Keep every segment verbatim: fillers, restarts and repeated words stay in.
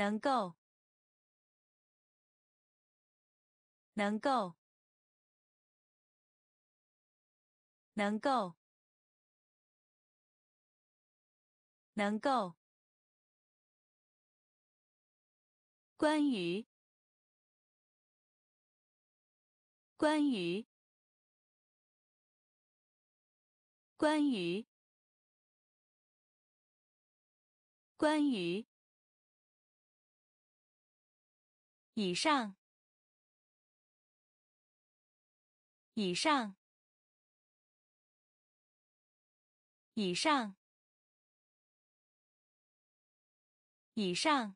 能够，能够，能够，能够。关于，关于，关于，关于。以上，以上，以上，以上。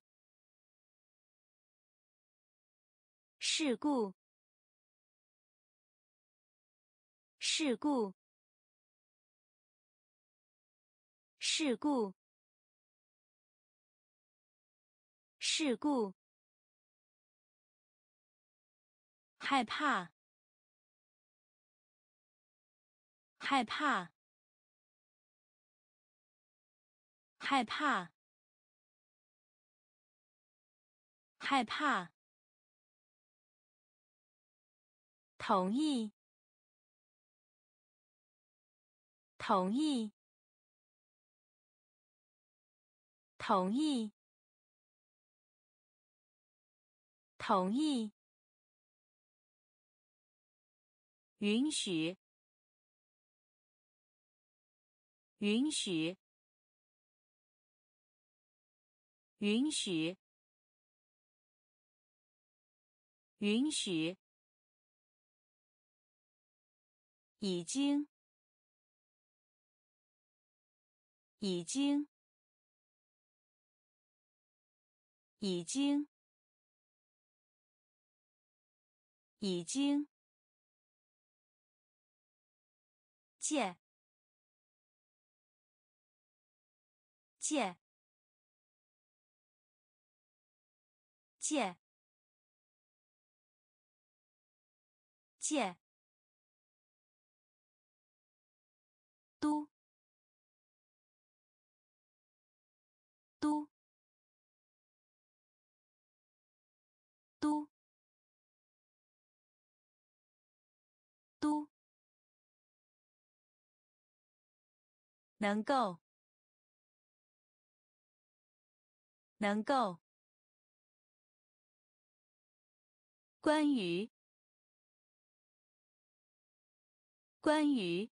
事故，事故，事故，事故。害怕，害怕，害怕，害怕。同意，同意，同意，同意。允许，允许，允许，允许。已经，已经，已经，已经。借，借，借，借。都，都，都，都。能够，能够。关于，关于。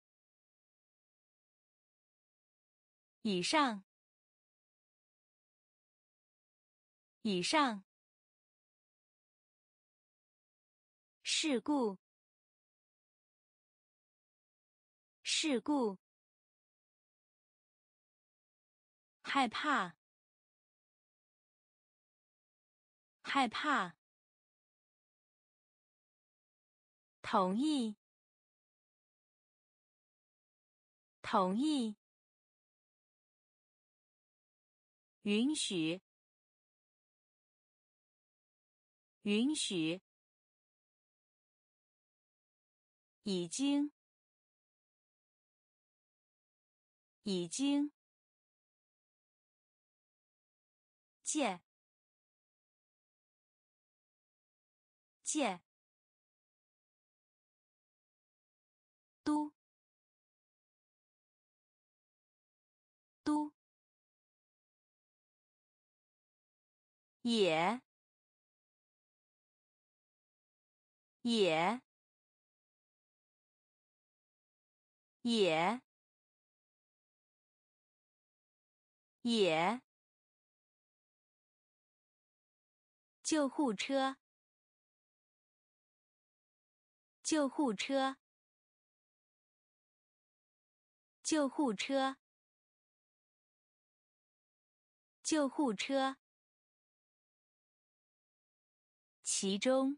以上，以上。事故，事故。害怕，害怕。同意，同意。允许，允许。已经，已经。借，借。都，都。也，也，也，也。救护车，救护车，救护车，救护车。其中，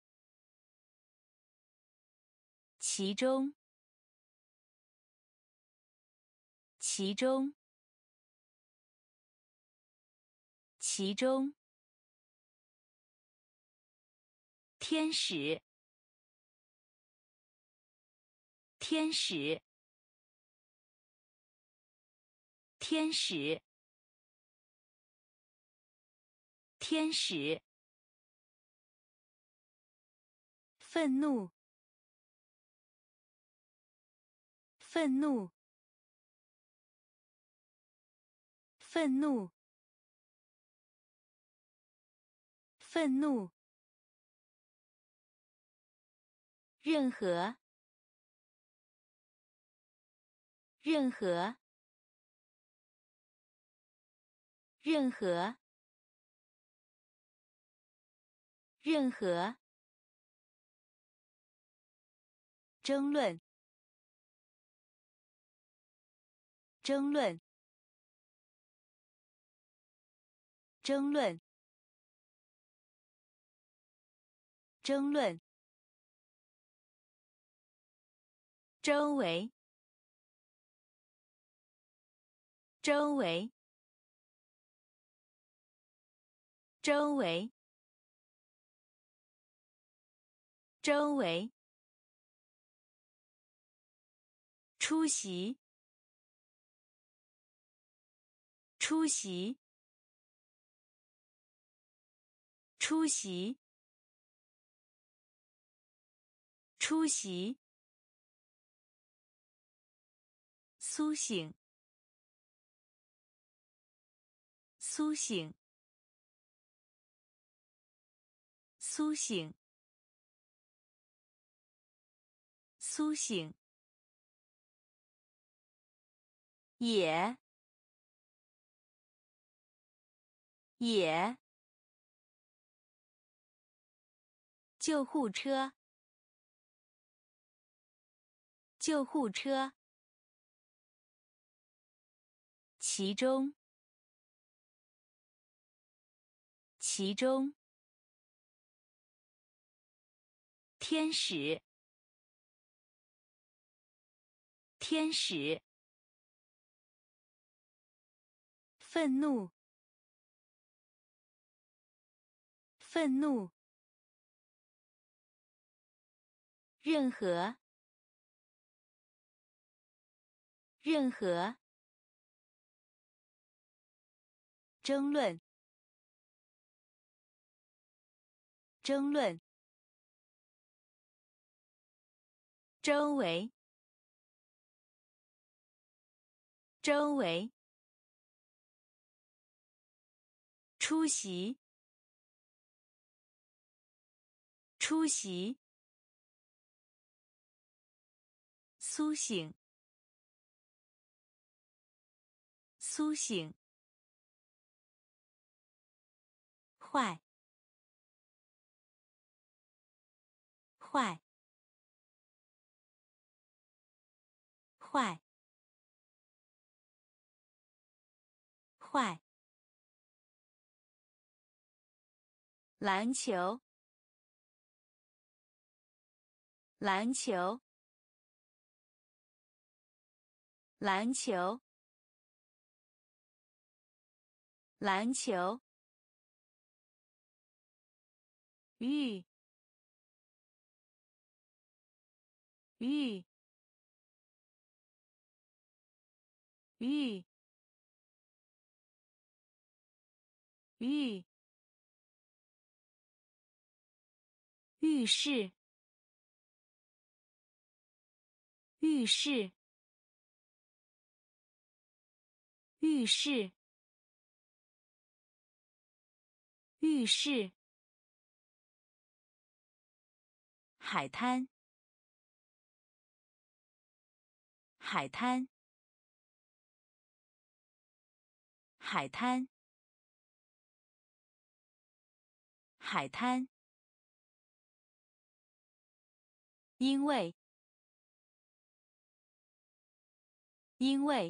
其中，其中，其中。天使，天使，天使， 天使，愤怒，愤怒，愤怒，愤怒。任何，任何，任何，任何。争论，争论，争论，争论。周围，周围，周围，周围。出席，出席，出席，出席。苏醒，苏醒，苏醒，苏醒。也，也。救护车，救护车。其中，其中。天使，天使。愤怒，愤怒。任何，任何。争论，争论。周围，周围。出席，出席。苏醒，苏醒。坏，坏，坏，坏。篮球，篮球，篮球，篮球。玉，玉，玉，玉。浴室，浴室，浴室，浴室。海滩，海滩，海滩，海滩。因为，因为，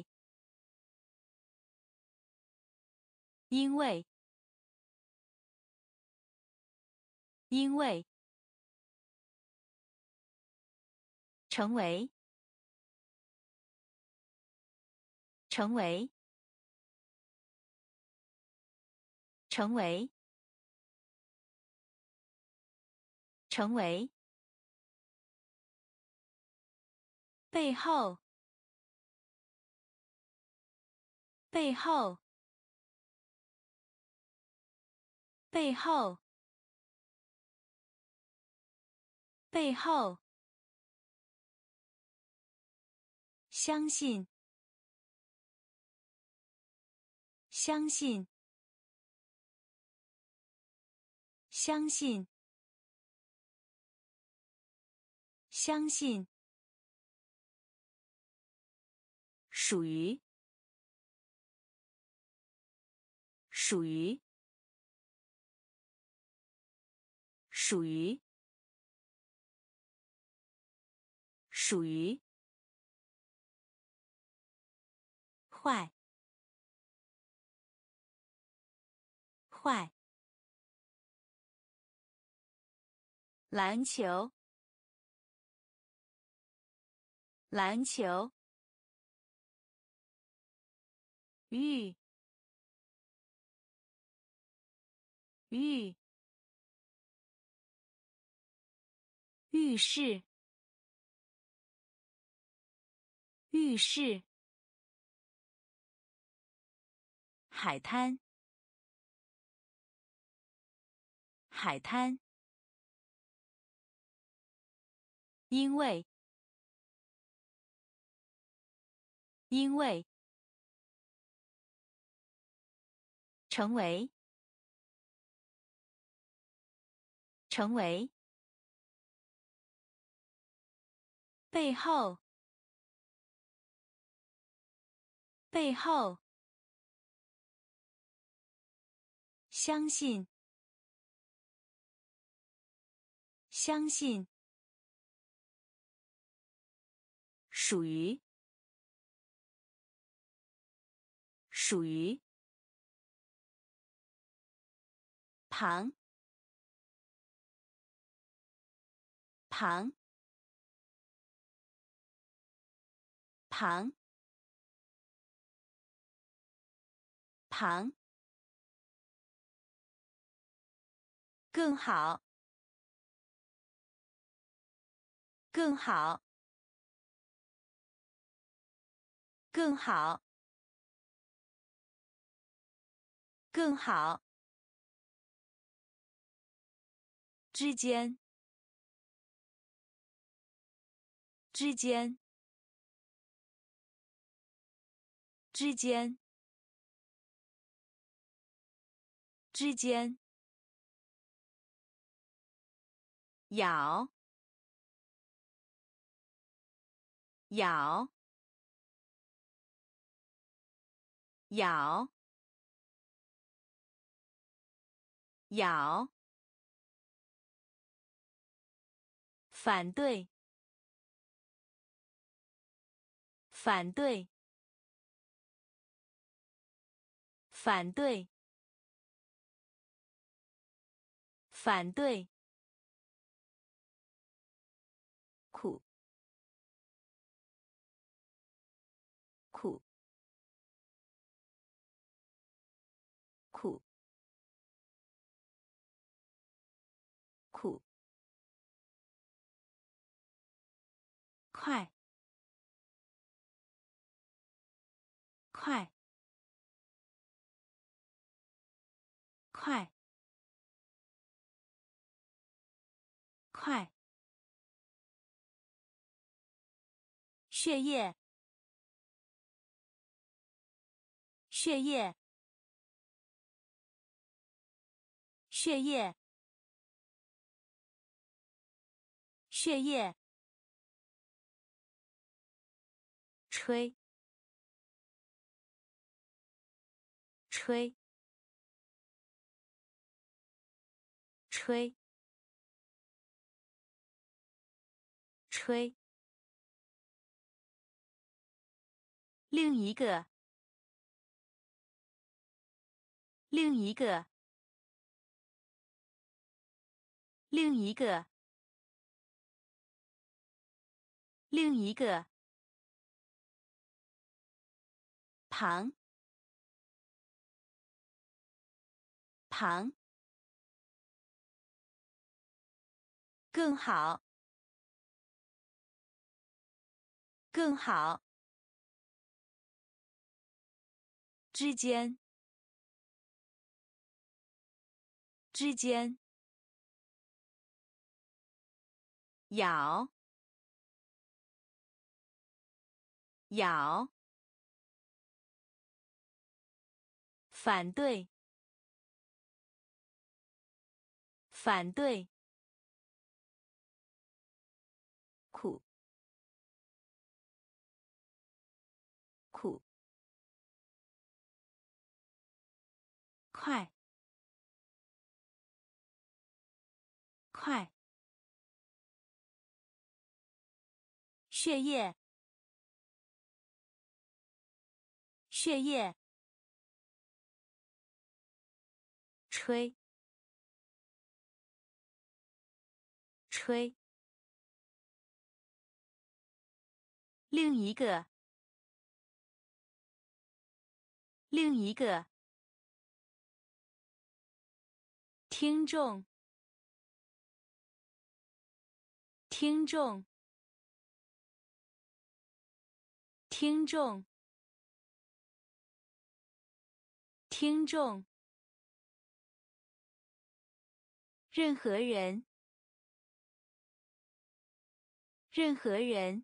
因为，因为。成为，成为，成为，成为。背后，背后， 背后，背后，相信，相信，相信，相信，属于，属于，属于，属于，坏，坏，篮球，篮球，浴，浴，浴室，浴室，海滩，海滩，因为，因为，成为，成为，背后，背后，相信，相信，属于，属于，旁，旁，旁，旁，更好，更好，更好，更好，之间，之间，之间，之间，咬，咬，咬，咬，反对，反对，反对，反对，苦，苦，苦，苦，快，快，快，快，血液，血液，血液，血液，吹，吹，吹，吹，另一个，另一个，另一个，另一个，旁，旁，更好，更好，之间， 之间，咬，咬，反对，反对，苦，苦，快，快，血液，血液，吹，吹，另一个，另一个，听众，听众，听众，听众，任何人，任何人，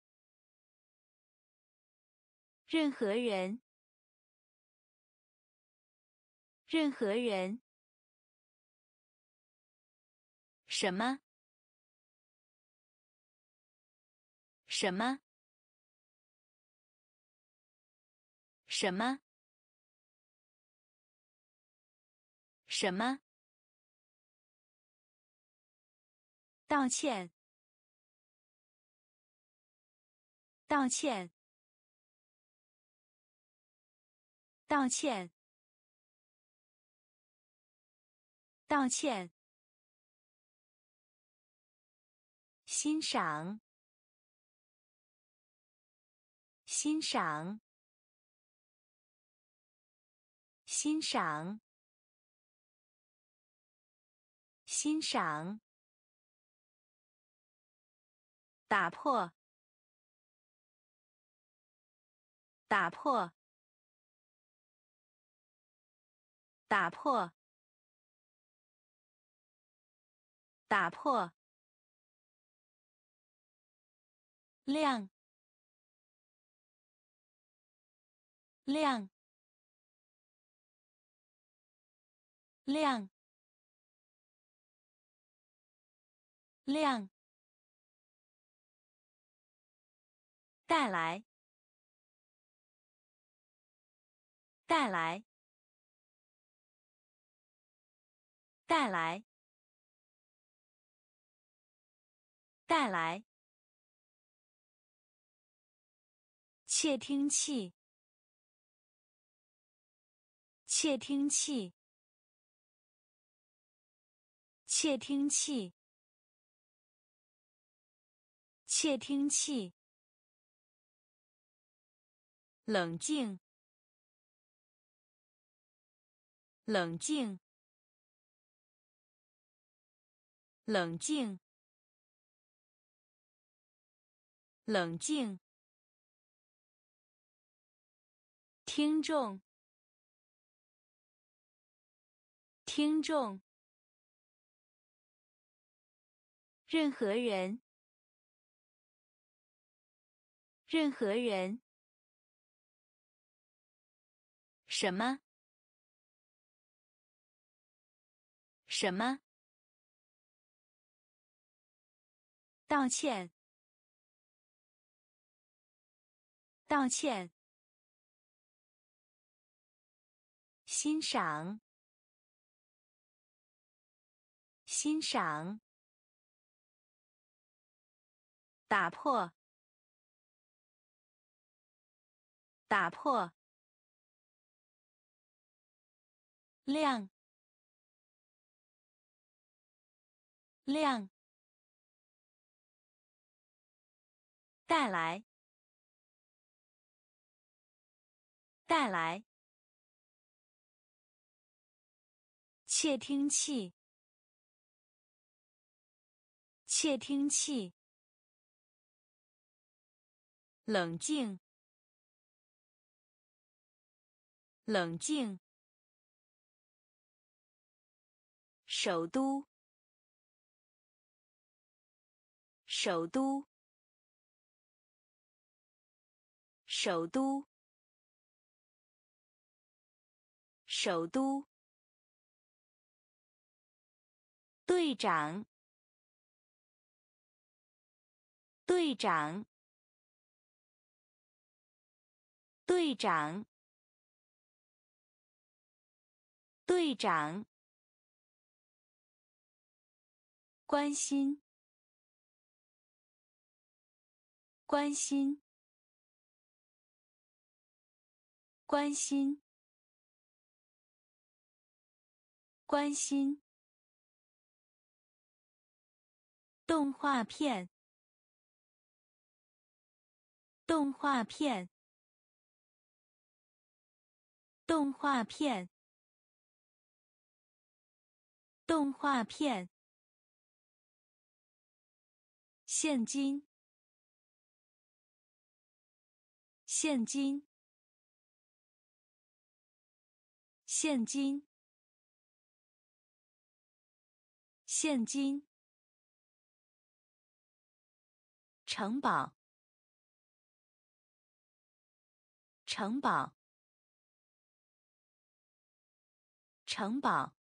任何人，任何人，什么？什么？什么？什么？道歉，道歉，道歉，道歉，欣赏，欣赏，欣赏，欣赏，打破，打破，打破，打破，亮，亮，亮，亮，带来，带来，带来，带来，窃听器，窃听器，窃听器，窃听器，冷静，冷静，冷静，冷静，听众，听众，任何人，任何人，什么？什么？道歉，道歉，欣赏，欣赏，打破，打破，亮，亮，带来，带来，窃听器，窃听器，冷静，冷静， 首都，首都，首都，首都。队长，队长，队长，队长。关心，关心，关心，关心。动画片，动画片，动画片，动画片。现金，现金，现金，现金。城堡，城堡，城堡，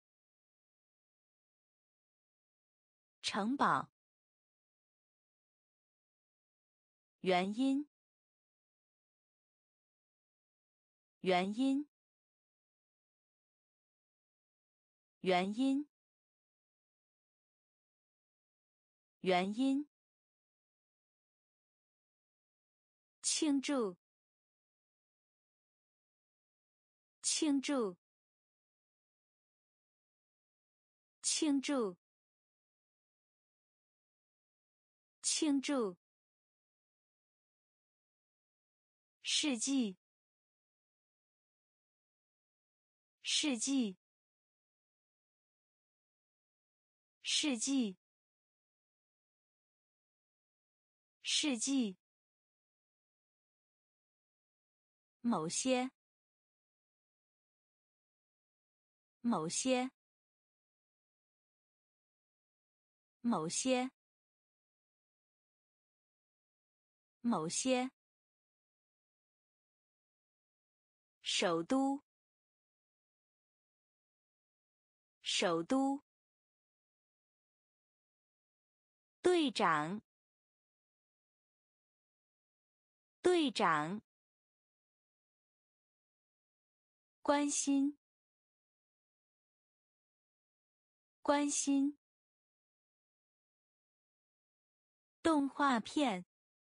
城堡。原因，原因，原因，原因。庆祝，庆祝，庆祝，庆祝。世纪，世纪，世纪，世纪。某些，某些，某些，某些。首都，首都。队长，队长。关心，关心。动画片，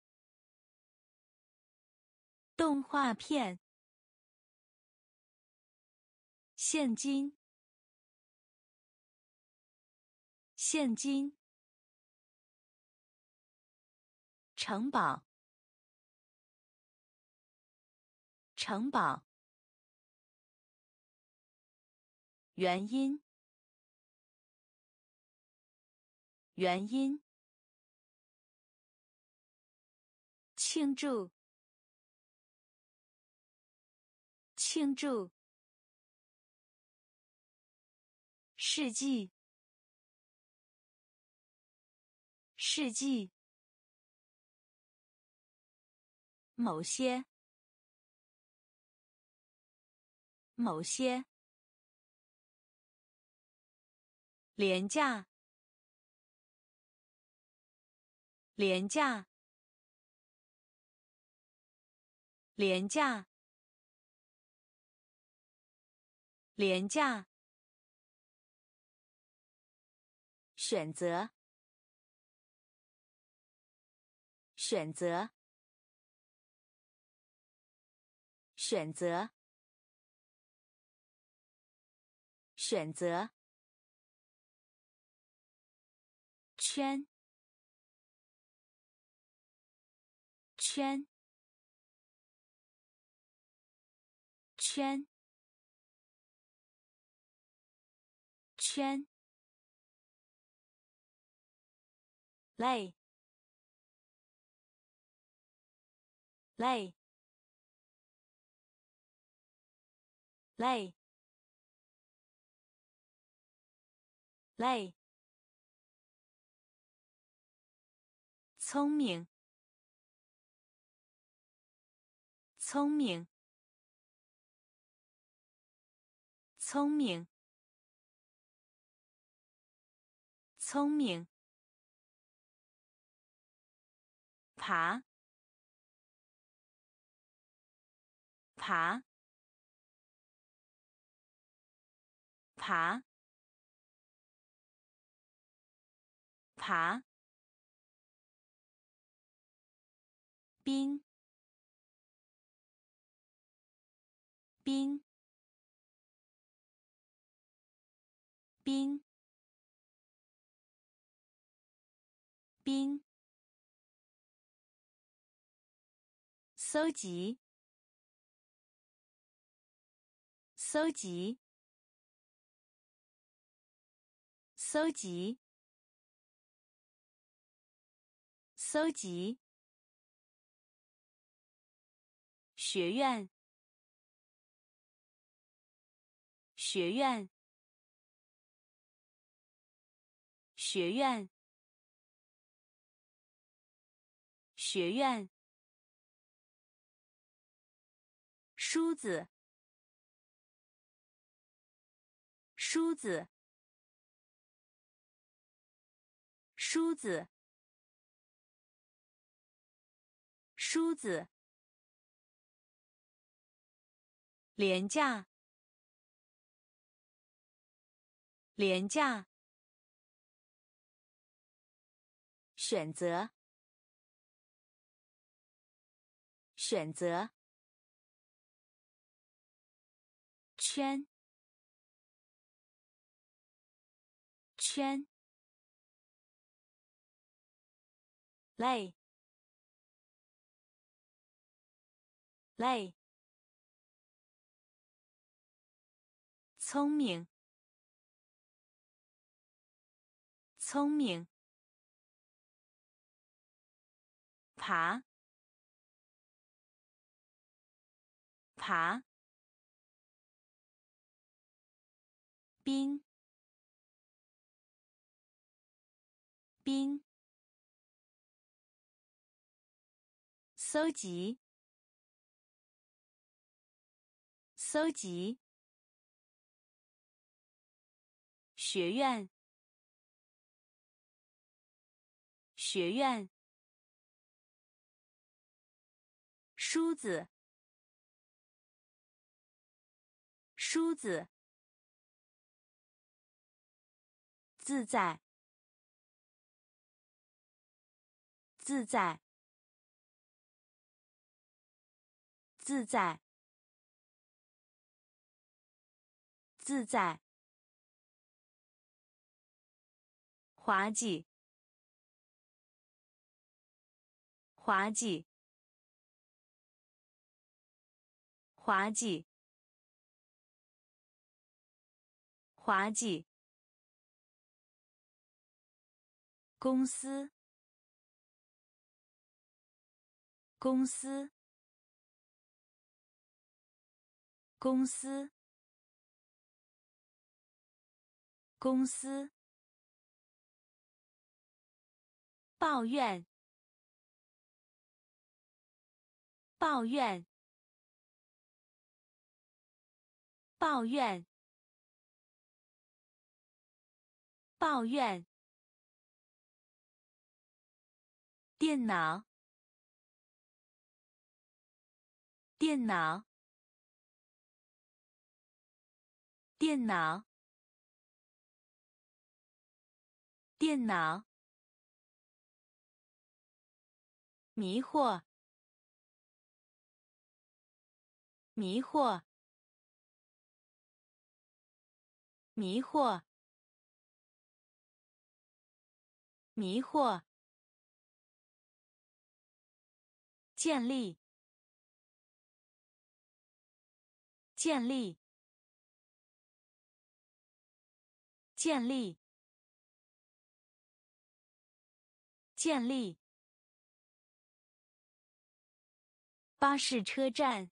动画片。现金，现金。城堡，城堡。原因，原因。庆祝，庆祝。世纪，世纪。某些，某些。廉价，廉价，廉价，廉价。选择，选择，选择，选择。圈，圈，圈，圈。累，累，累。 累，聪明，聪明，聪明，聪明，爬，爬，爬，爬，冰，冰，冰，冰，搜集，搜集，搜集，搜集，学院，学院，学院，学院，梳子，梳子，梳子，梳子，廉价，廉价，选择，选择，圈，圈，累，累，聪明，聪明，爬，爬，冰，冰，搜集，搜集，学院，学院，梳子，梳子，自在，自在，自在，自在，滑稽，滑稽，滑稽，滑稽，公司，公司，公司，公司，抱怨，抱怨，抱怨，抱怨，电脑，电脑，电脑，电脑，迷惑，迷惑，迷惑，迷惑，建立，建立，建立，建立，巴士车站，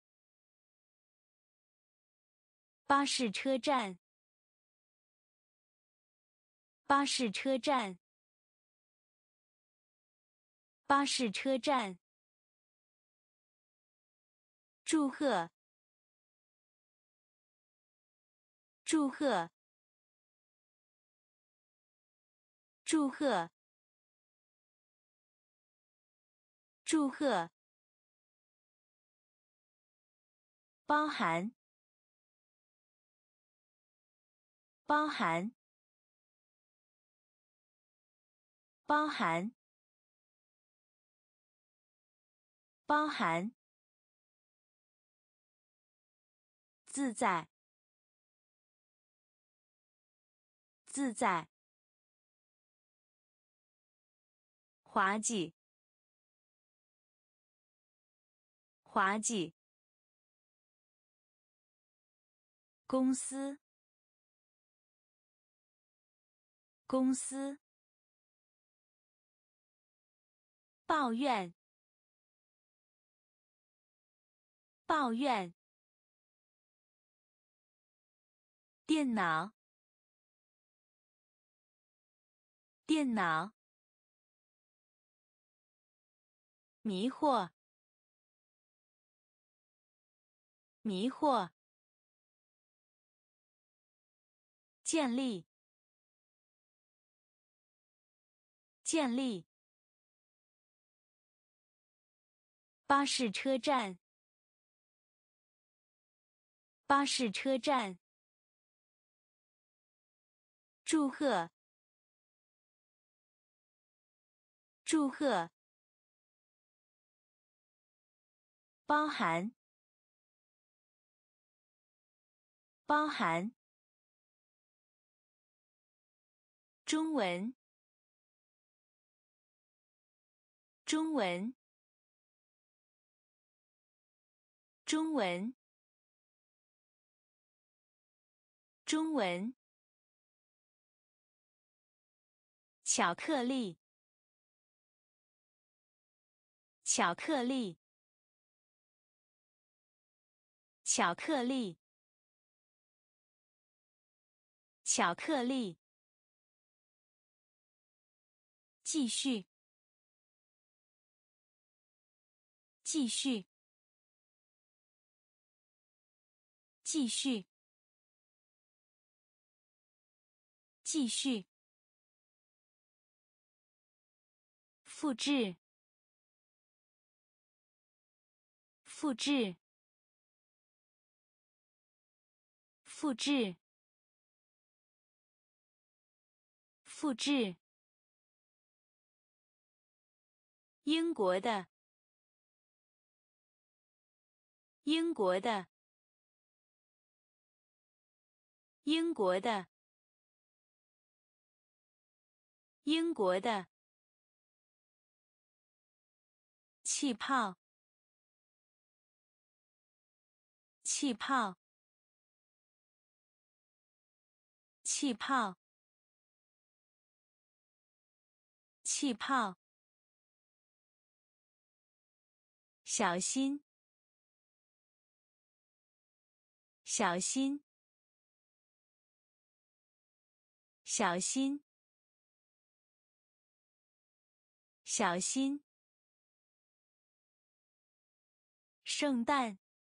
巴士车站， 巴士车站，巴士车站。祝贺，祝贺，祝贺，祝贺。包含，包含，包含，包含。自在，自在。滑稽，滑稽。公司，公司。抱怨，抱怨。电脑，电脑。迷惑，迷惑。建立，建立。巴士车站，巴士车站。祝贺，祝贺。包含，包含。中文，中文，中文，中文。巧克力，巧克力，巧克力，巧克力。继续，继续，继续，继续。复制，复制，复制，复制。英国的，英国的，英国的，英国的。气泡，气泡，气泡，气泡。小心，小心，小心，小心。圣诞，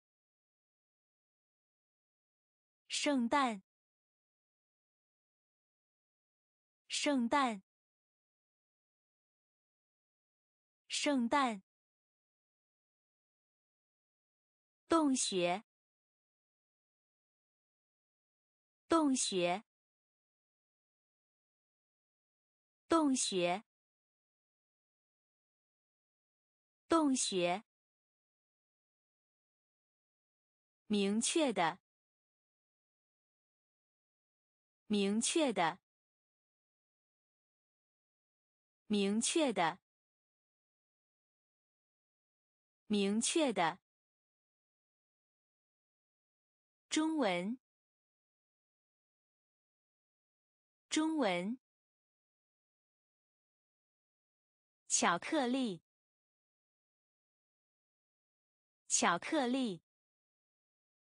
圣诞，圣诞，圣诞。洞穴，洞穴，洞穴，洞穴。明确的，明确的，明确的，明确的。中文，中文。巧克力，巧克力。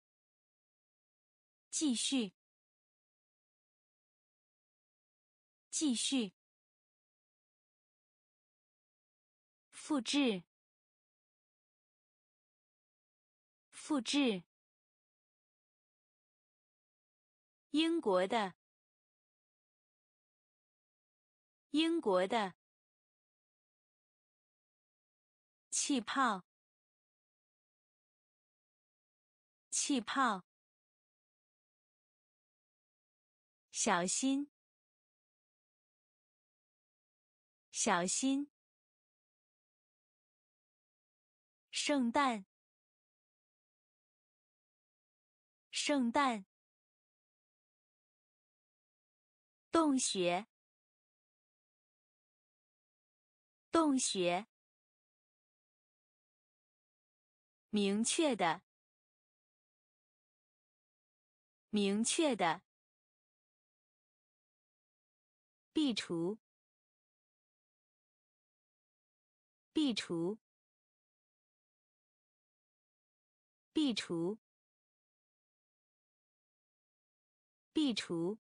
继续， 继续。复制。复制。英国的。英国的。气泡。气泡。小心。小心。圣诞。圣诞。洞穴。洞穴。明确的。明确的。壁橱。壁橱。壁橱。壁橱。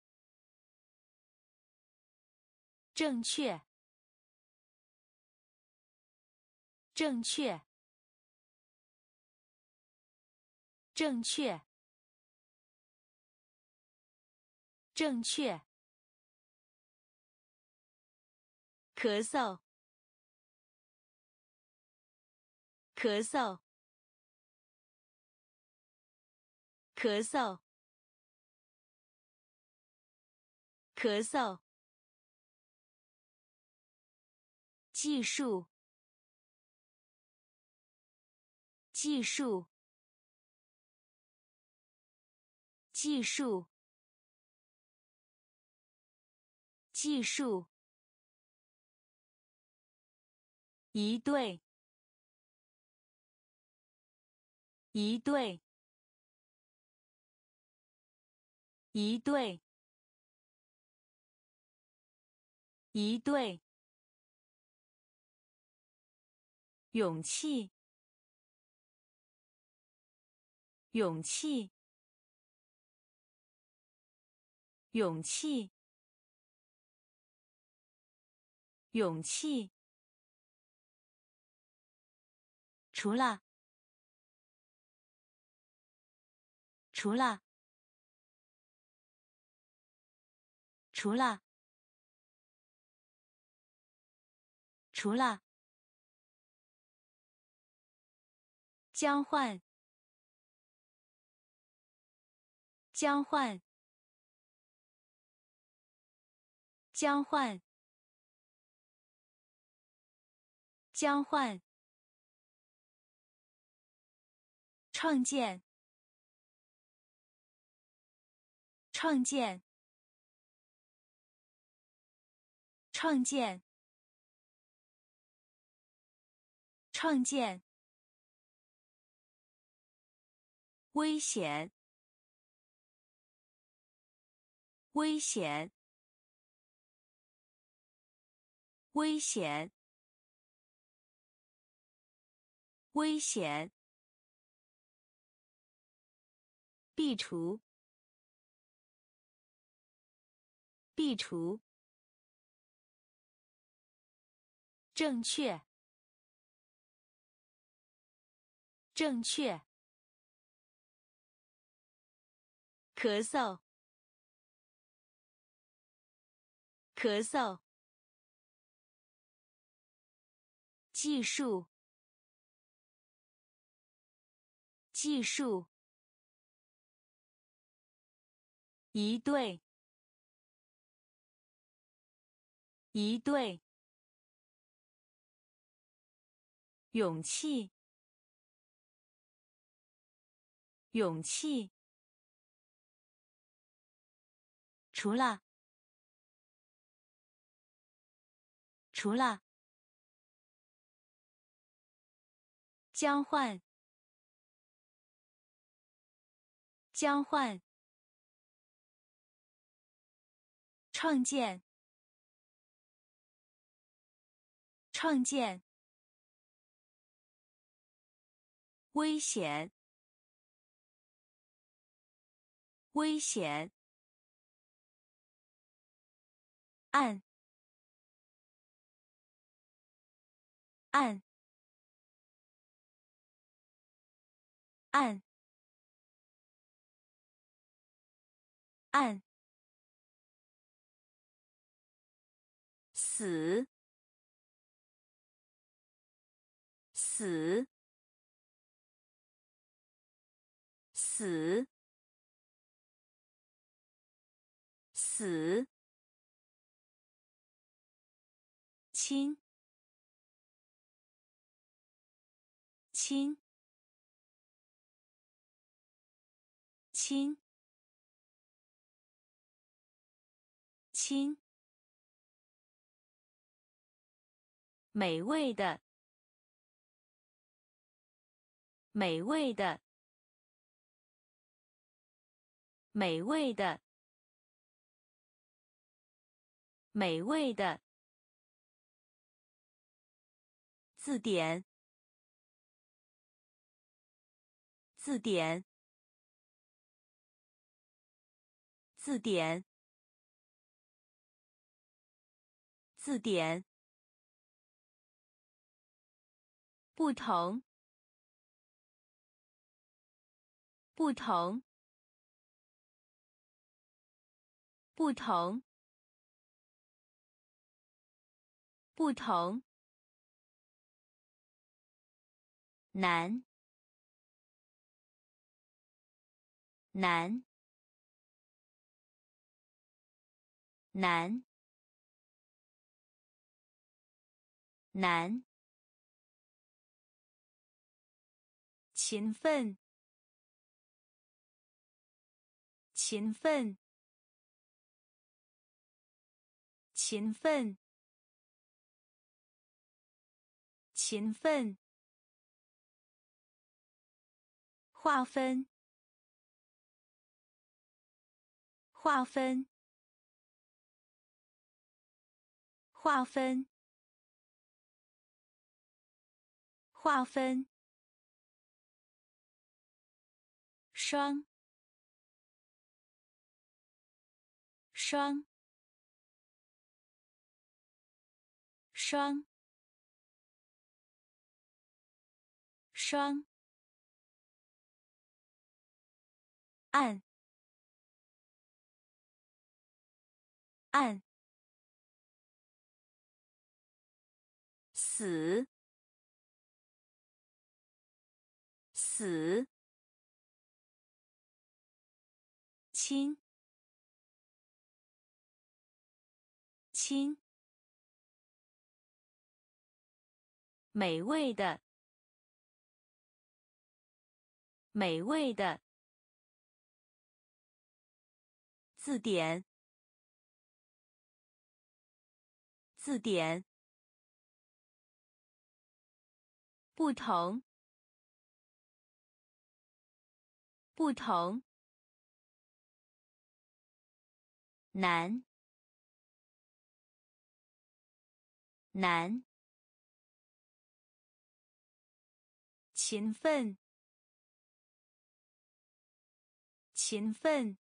正确。正确。正确。正确。咳嗽。咳嗽。咳嗽。咳嗽。技术。技术。技术。技术。一对。一对。一对。一对。勇气。勇气。勇气。勇气。除了。除了。除了。除了。交换。交换。交换。交换。创建。创建。创建。创建。危险。危险。危险。危险。壁橱。壁橱。正确。正确。咳嗽。咳嗽。技术。技术。一对。一对。勇气。勇气。除了。除了。交换。交换。创建。创建。危险。危险。 按按按按死死死死亲亲亲亲美味的美味的美味的美味的字典字典字典字典不同不同不同不同难难难难勤奋勤奋勤奋勤奋划分划分划分划分双双双双按按死死亲亲美味的美味的字典字典不同不同难难勤奋勤奋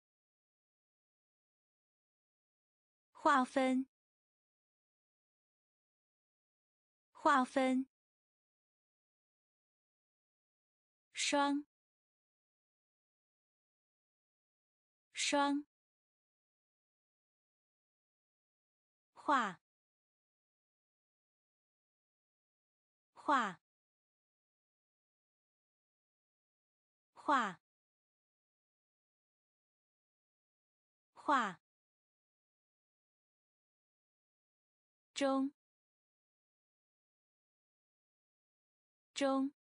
划分划分双双画画画画中中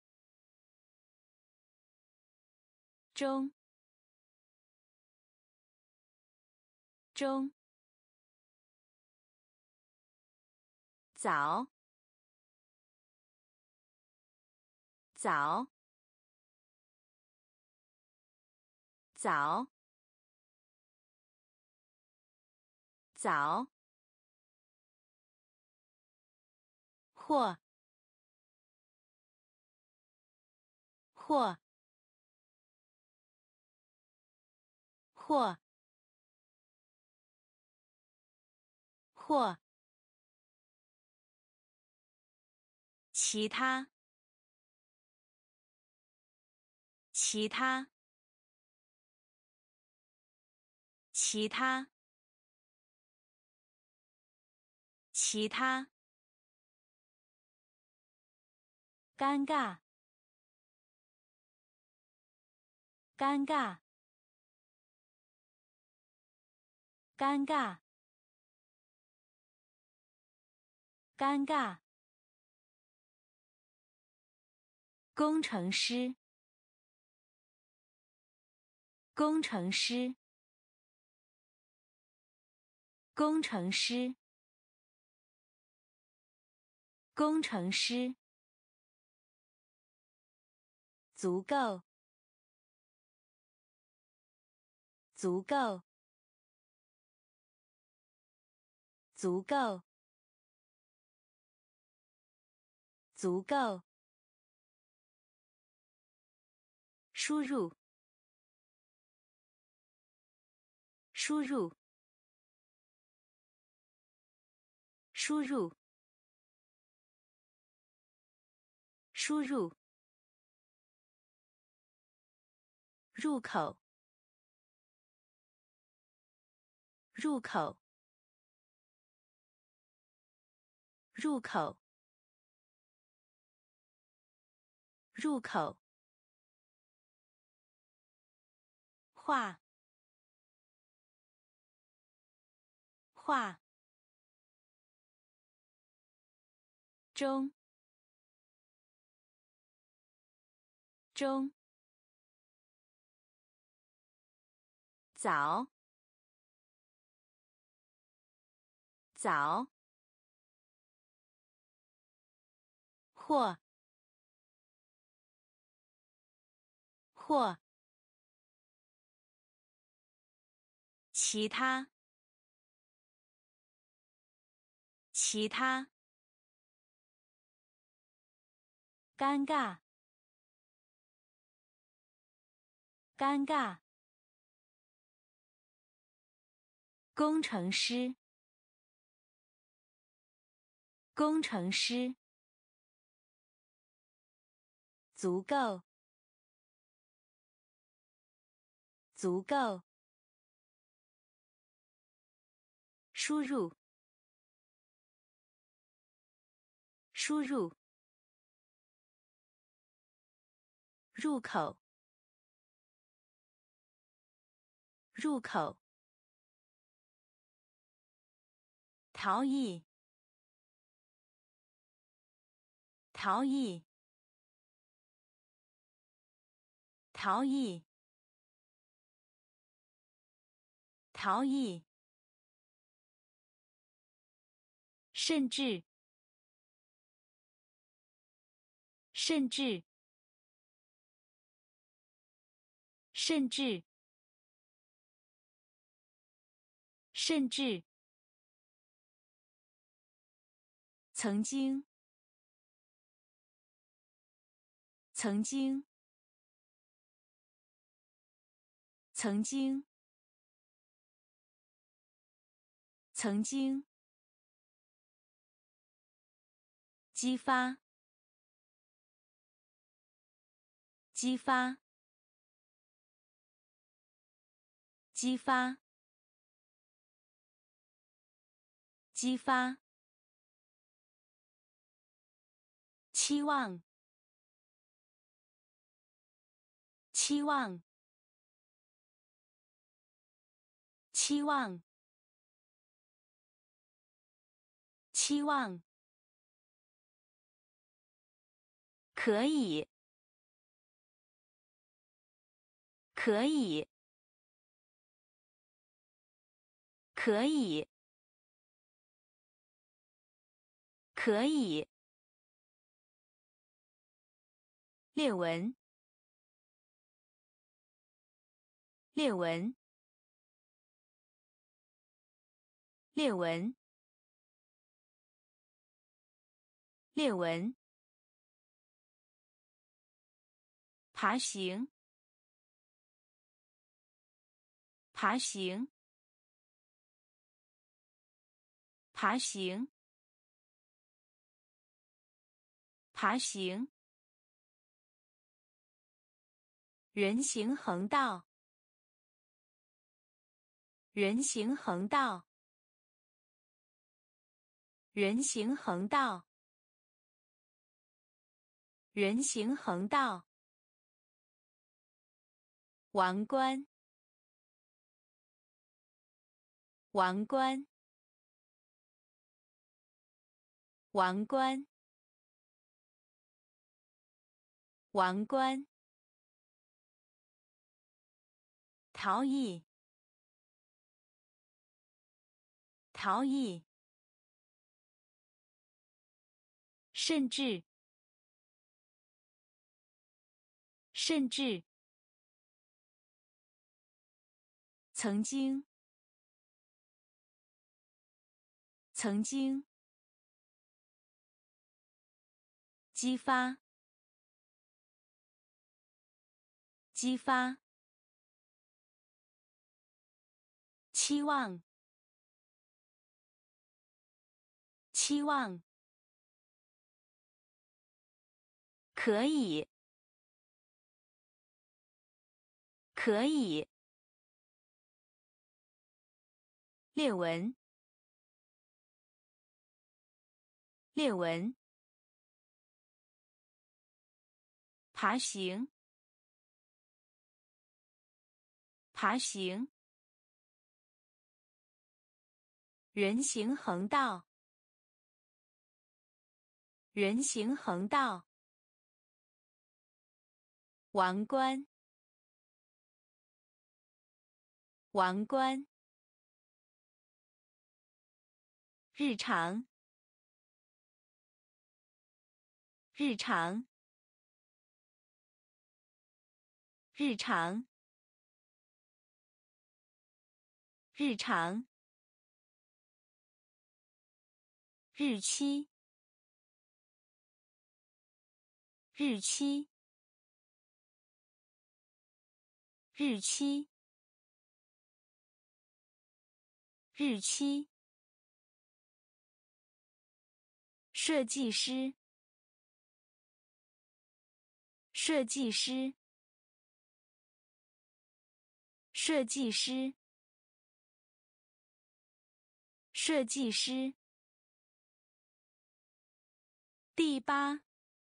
中中早早早早或或或或其他其他其他其他尴尬尴尬尴尬尴尬工程师工程师工程师工程师足够足够足够足够输入输入输入输入入口入口入口入口画画中中早早或或其他其他尴尬尴尬工程师工程师足够足够输入输入入口入口逃逸逃逸逃逸逃逸甚至甚至甚至甚至曾经曾经曾经曾经激发激发激发激发期望期望期望期望可以可以可以可以列文列文列文列文爬行爬行爬行，爬行。人行横道，人行横道，人行横道，人行横道。王冠，王冠，王冠，王冠。逃逸，逃逸。甚至，甚至。曾经，曾经。激发，激发。期望，期望。可以，可以。列文，列文。爬行，爬行。人行横道，人行横道。王冠，王冠。日常，日常，日常，日常。日期，日期，日期，日期。设计师，设计师，设计师，设计师。第八，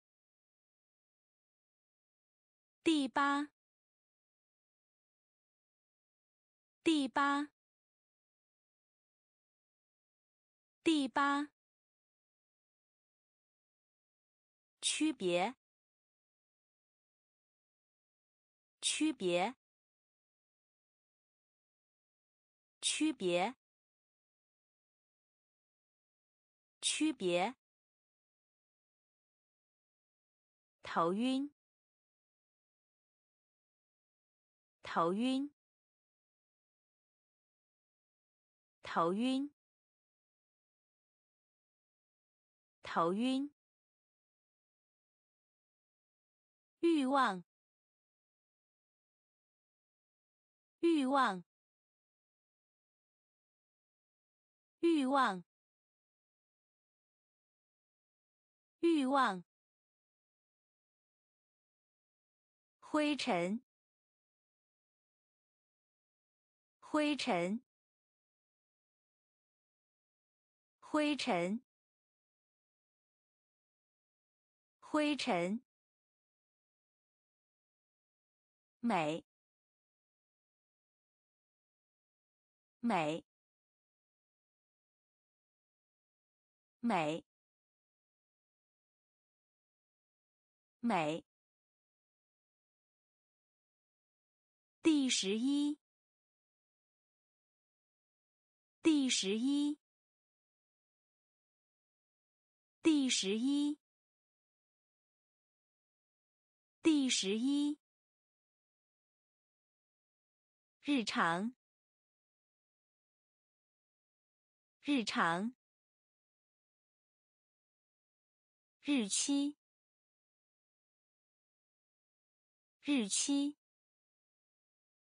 第八，第八，第八。区别，区别，区别，区别。头晕，头晕，头晕，头晕。欲望，欲望，欲望，欲望。灰尘，灰尘，灰尘，灰尘。美，美，美，美。第十一，第十一，第十一，第十一。日常，日常。日期，日期。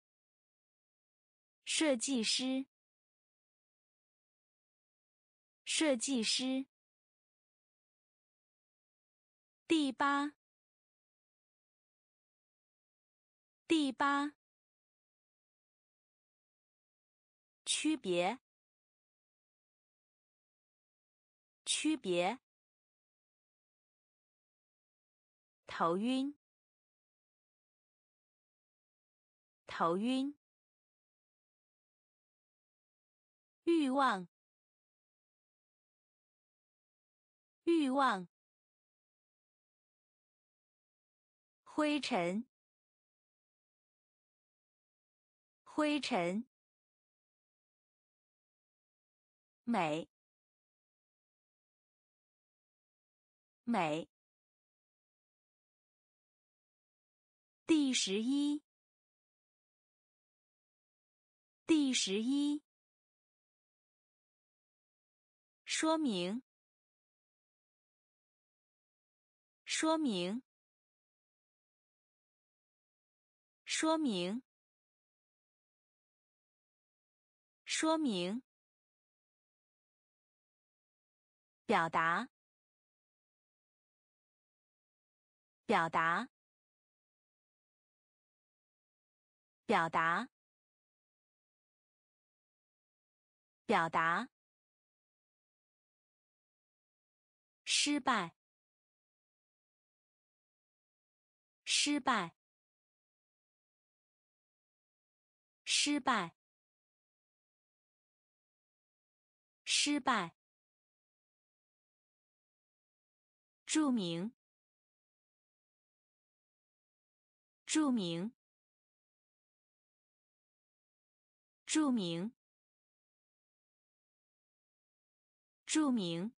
设计师， 设计师。第八，第八，区别，区别，头晕，头晕，欲望，欲望，灰尘，灰尘，美，美，第十一，第十一，说明，说明，说明，说明，表达，表达，表达，表达，失败，失败，失败，失败，著名，著名，著名，著名，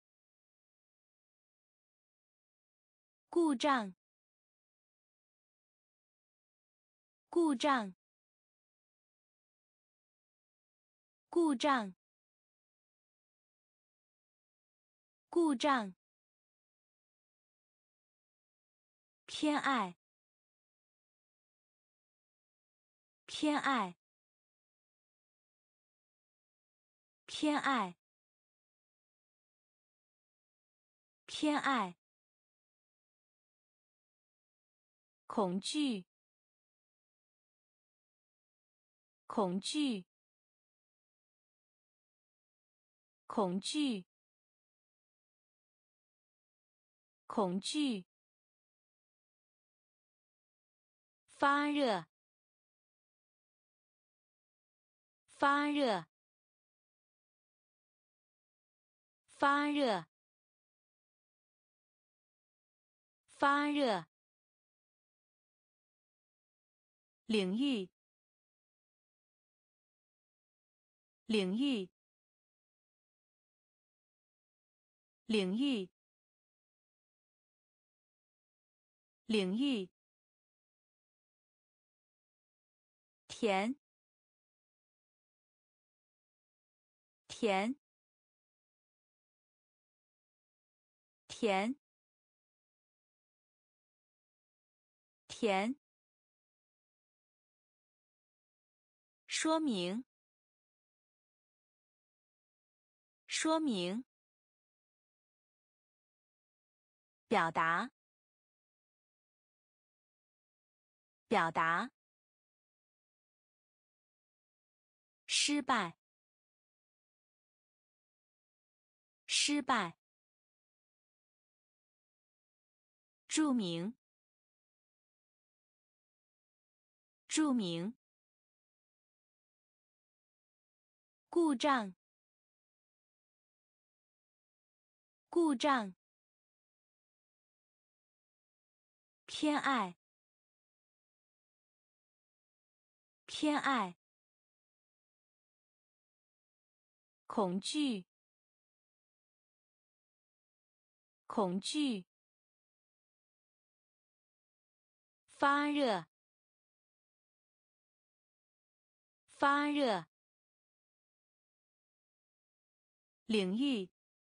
故障，故障，故障，故障，偏爱，偏爱，偏爱，偏爱，恐惧，恐惧，恐惧，恐惧，发热，发热，发热，发热，领域，领域，领域，领域，甜，甜，甜，甜，说明，说明，表达，表达，失败，失败，著名，著名，故障，故障，偏爱，偏爱，恐惧，恐惧，发热，发热，领域，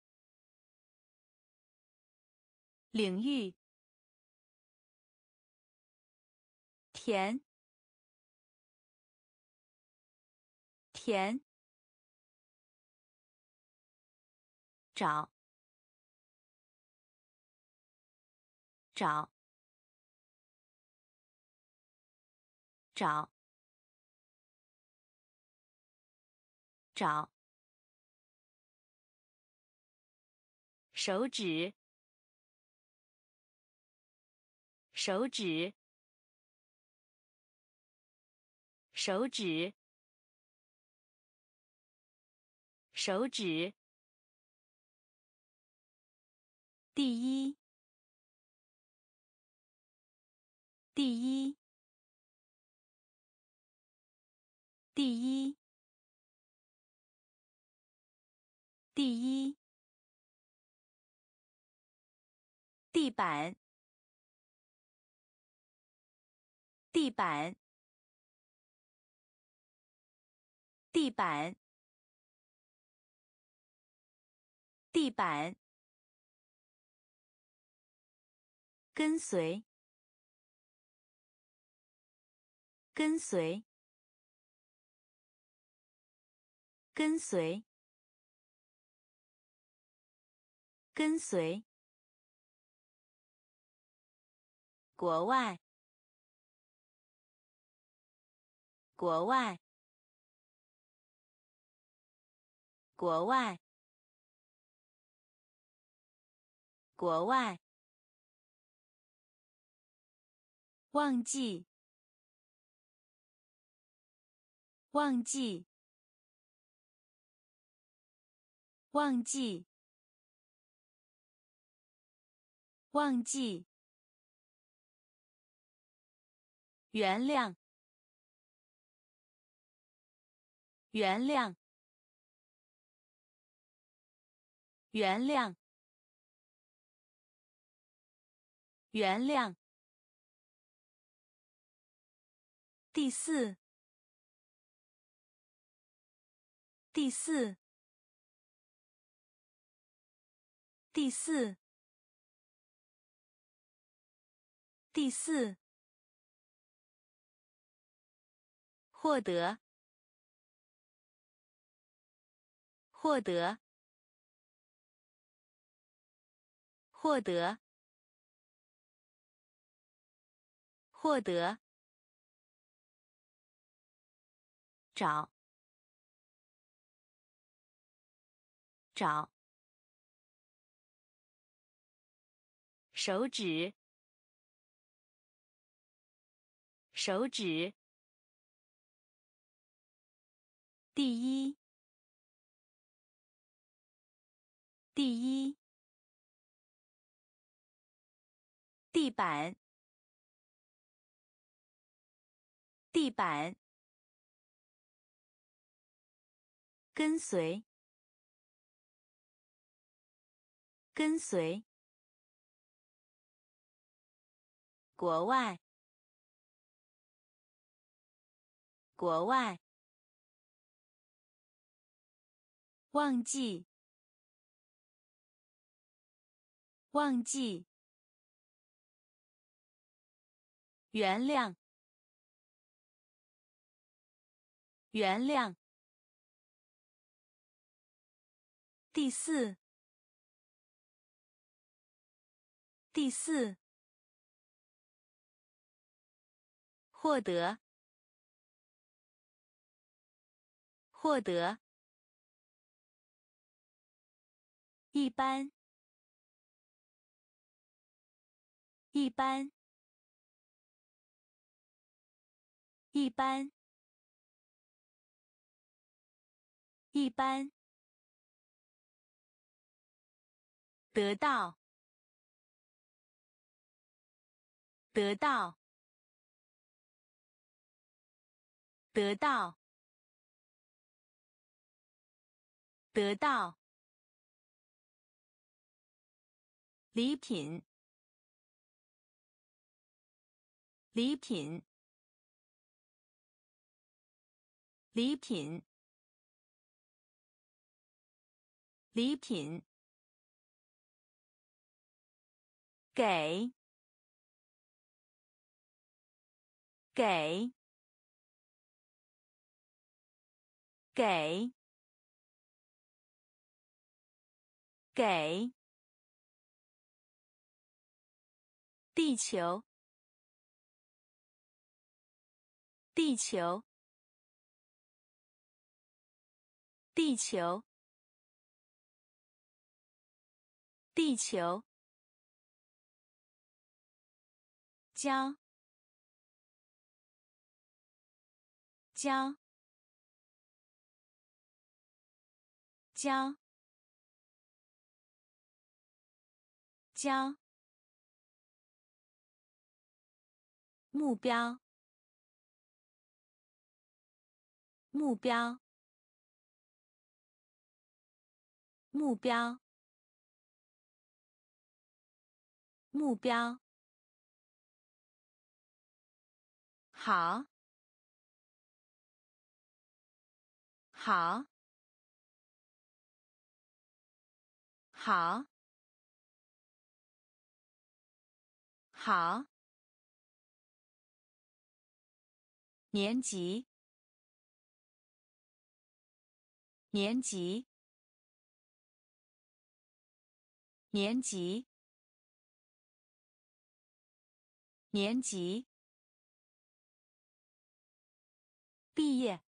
领域，甜，甜， 找找找找手指手指手指手指第一第一第一第一地板地板地板地板跟随跟随跟随跟随国外国外国外国外忘记忘记忘记忘记原谅原谅原谅原谅第四第四第四第四获得获得获得获得找找手指手指第一第一地板地板跟随跟随国外国外忘记忘记原谅原谅第四第四获得获得一般一般一般一般得到得到得到得到礼品礼品礼品礼品给给给给地球地球地球地球将将将将目标目标目标目标好好好好年级年级年级年级毕业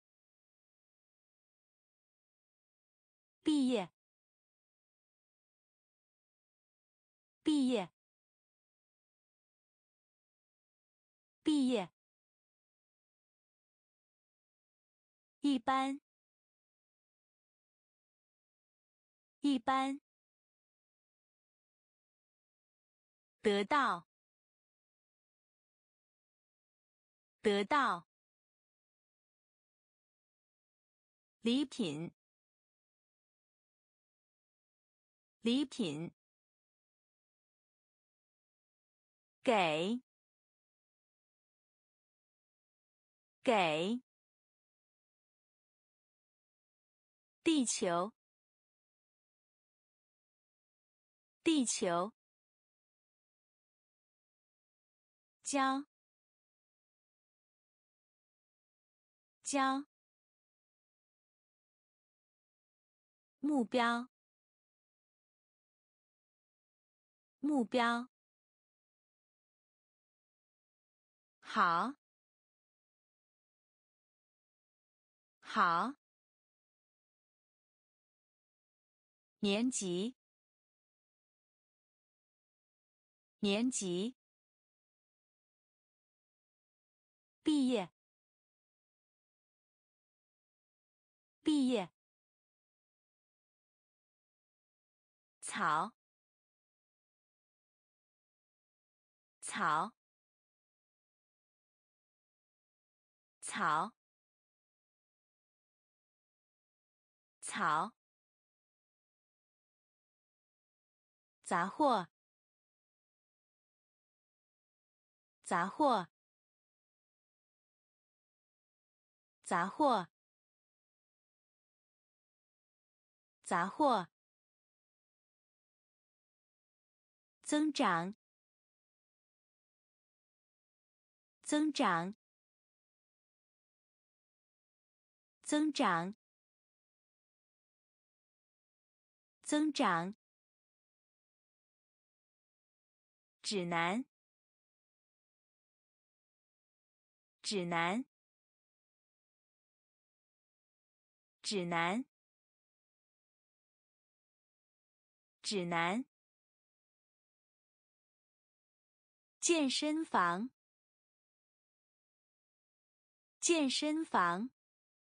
毕业毕业毕业一般一般得到得到礼品礼品给给地球地球将将目标目标好好年级年级毕业毕业草草草草杂货杂货杂货杂货增长增长增长增长指南指南指南指南健身房健身房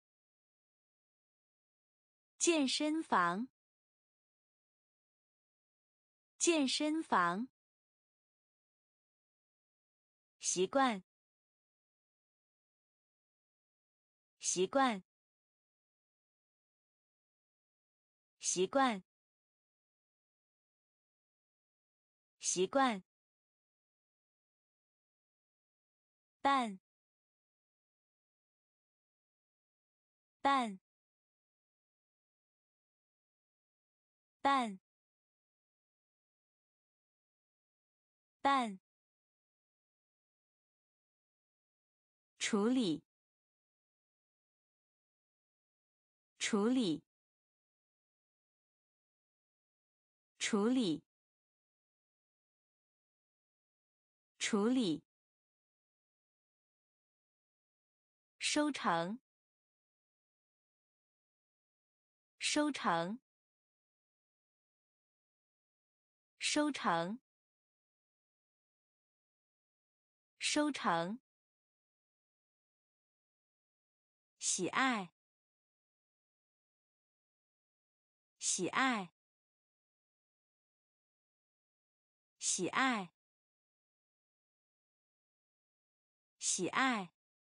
健身房健身房习惯习惯习惯习惯办办办办处理处理处理，处理，收成，收成，收成，收成，喜爱，喜爱，喜爱，喜爱，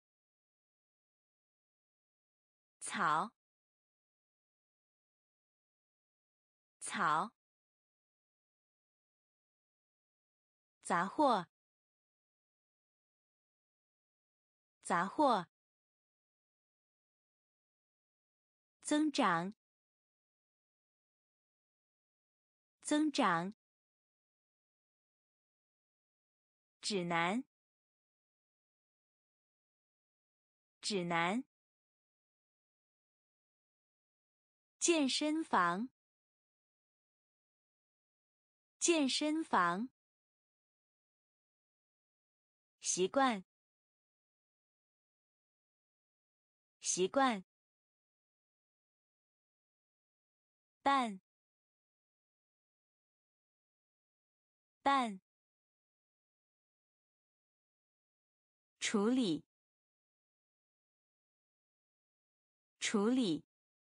草，草，杂货，杂货，增长，增长，指南，指南，健身房，健身房，习惯，习惯，办，办，处理，处理，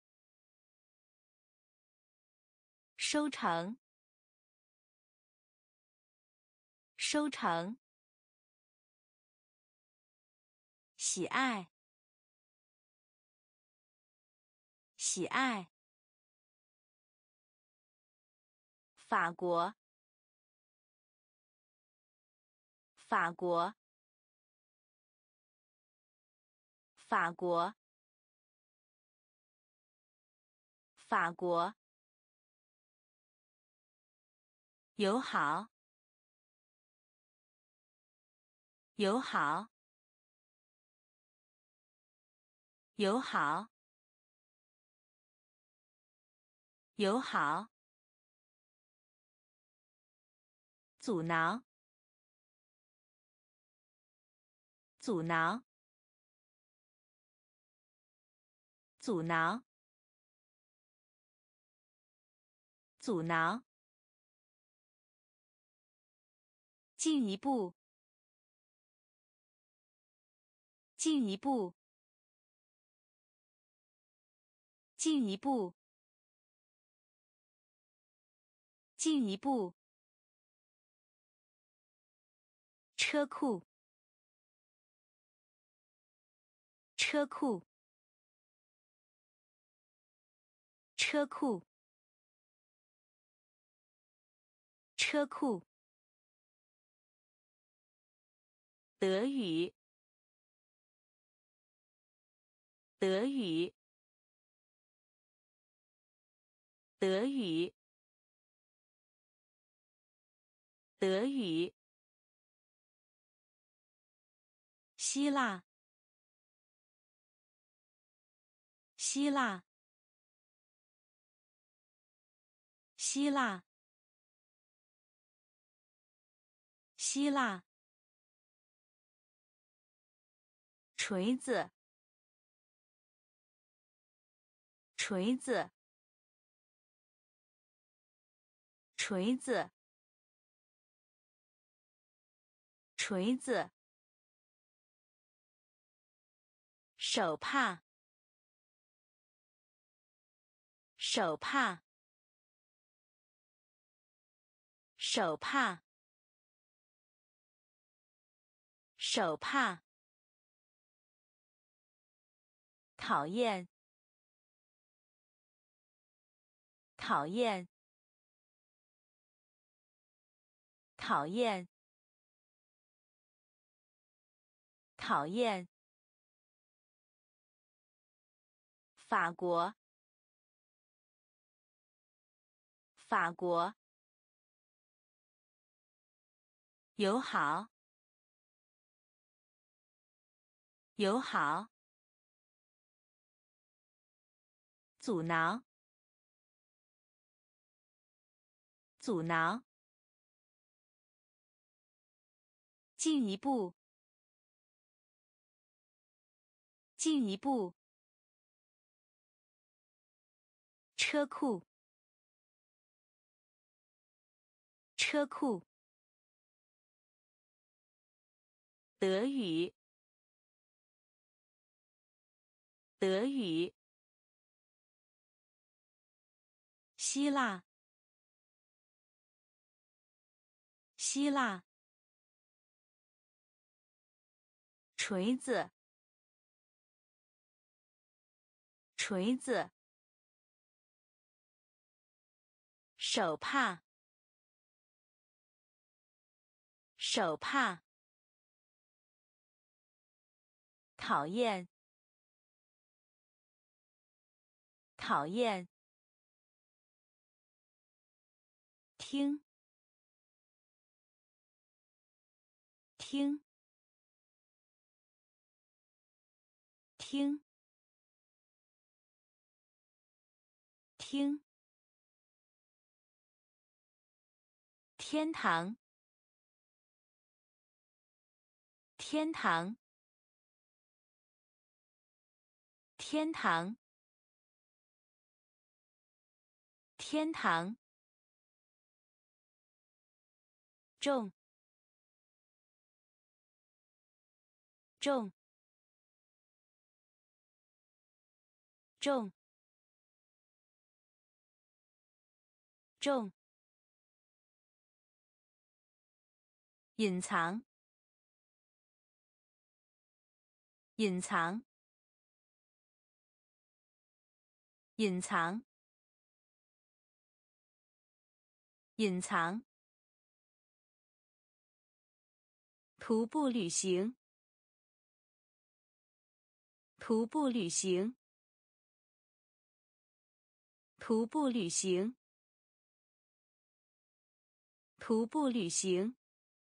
收成，收成，喜爱，喜爱，法国，法国，法国，法国，友好，友好，友好，友好，阻挠，阻挠，阻挠，阻挠，进一步，进一步，进一步，进一步，车库，车库，车库，车库，德语，德语，德语，德语，希腊，希腊，希腊，希腊，锤子，锤子，锤子，锤子，手帕，手帕，手帕，手帕，讨厌，讨厌，讨厌，讨厌，法国，法国，友好，友好，阻挠， 阻挠，进一步，进一步，车库，车库，德语，德语，希腊，希腊，锤子，锤子，手帕，手帕，讨厌，讨厌，听，听，听，听，天堂，天堂，天堂，天堂，重，重，重，重，隐藏，隐藏，隐藏，隐藏，徒步旅行，徒步旅行，徒步旅行，徒步旅行，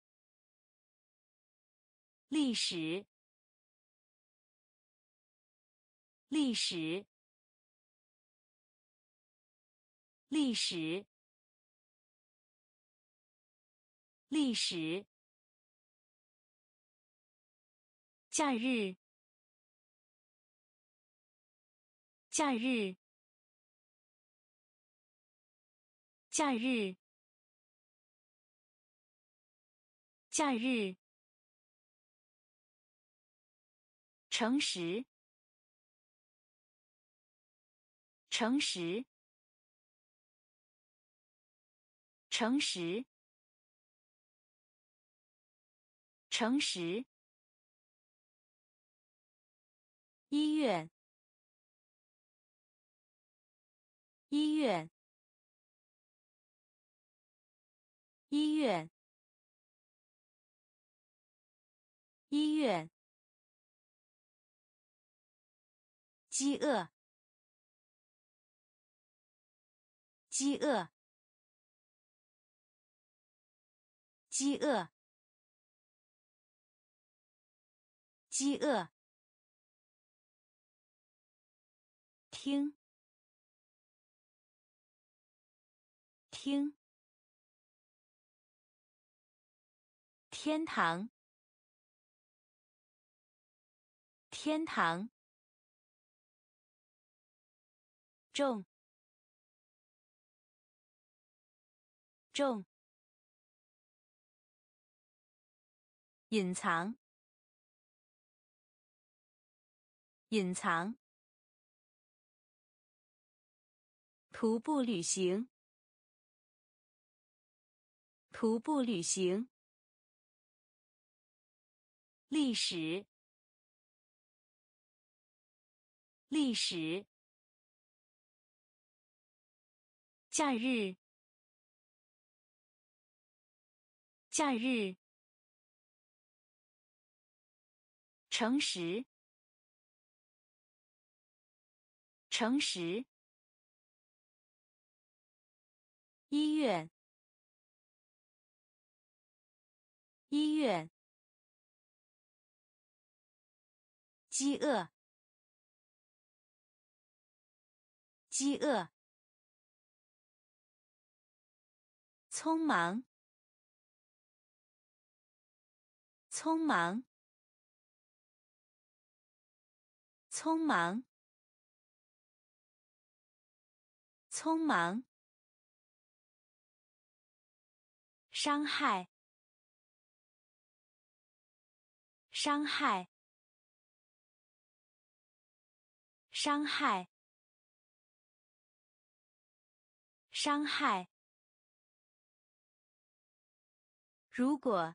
历史，历史，历史，历史，假日，假日，假日，假日，诚实，诚实，诚实，诚实，医院，医院，医院，医院，饥饿，饥饿，饥饿，饥饿，听，听，天堂，天堂，重，重，隐藏，隐藏，徒步旅行，徒步旅行，历史，历史，假日，假日，诚实，诚实，医院，医院，饥饿，饥饿， 匆忙，匆忙，匆忙，匆忙，伤害，伤害，伤害，伤害。如果，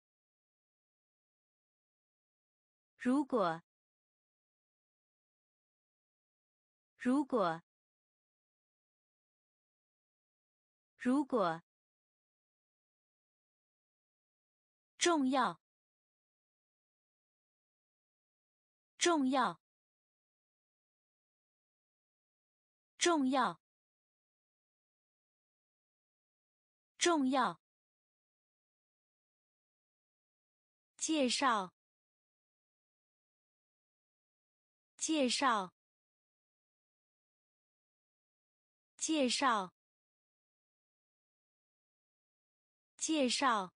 如果，如果，如果，重要，重要，重要，重要。介绍，介绍，介绍，介绍。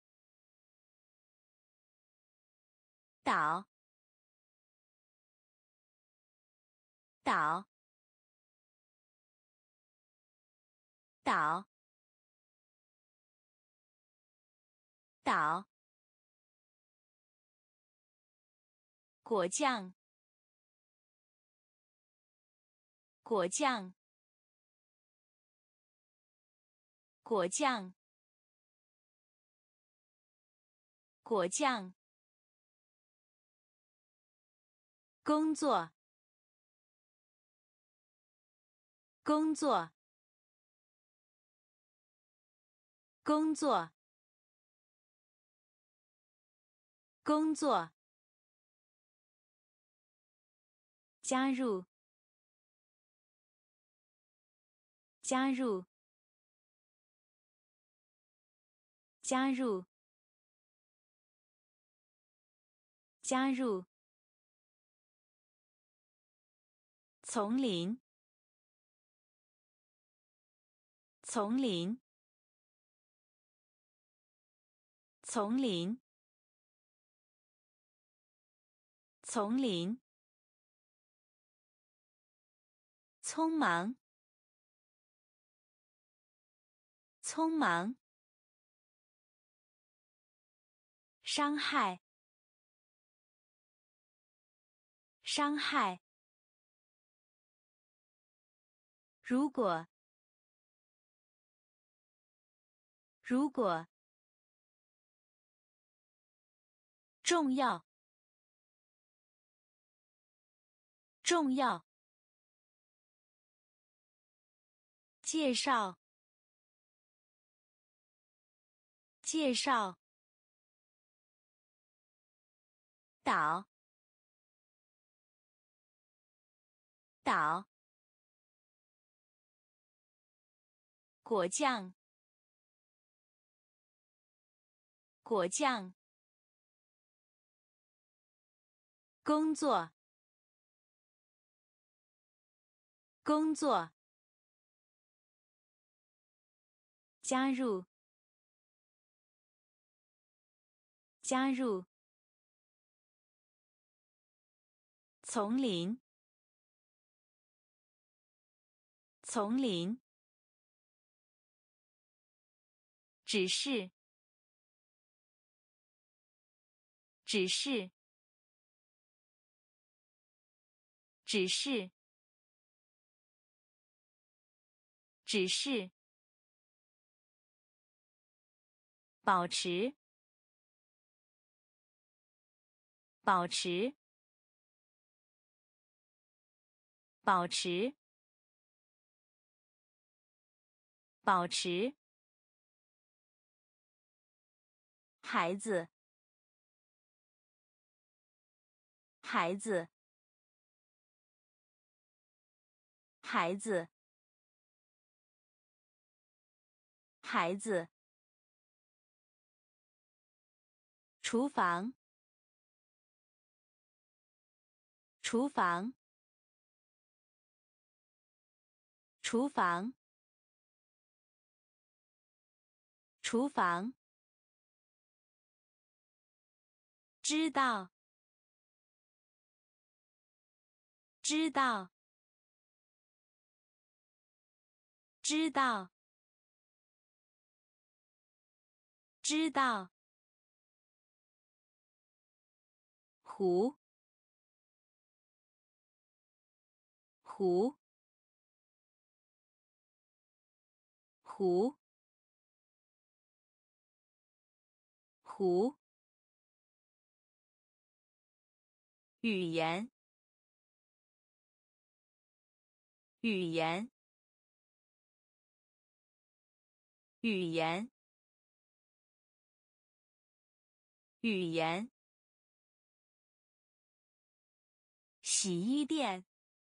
岛，岛，岛，岛。果酱，果酱，果酱，果酱。工作，工作，工作，工作。加入，加入，加入，加入。丛林，丛林，丛林，丛林。匆忙，匆忙，伤害，伤害。如果，如果，重要，重要。介绍，介绍。岛，岛。果酱，果酱。工作，工作。加入，加入。丛林，丛林。指示，指示，指示，指示。保持，保持，保持，保持。孩子，孩子，孩子，孩子。厨房，厨房，厨房， 厨房，知道，知道，知道，知道。湖，湖，湖，湖。语言，语言，语言，语言。洗衣店，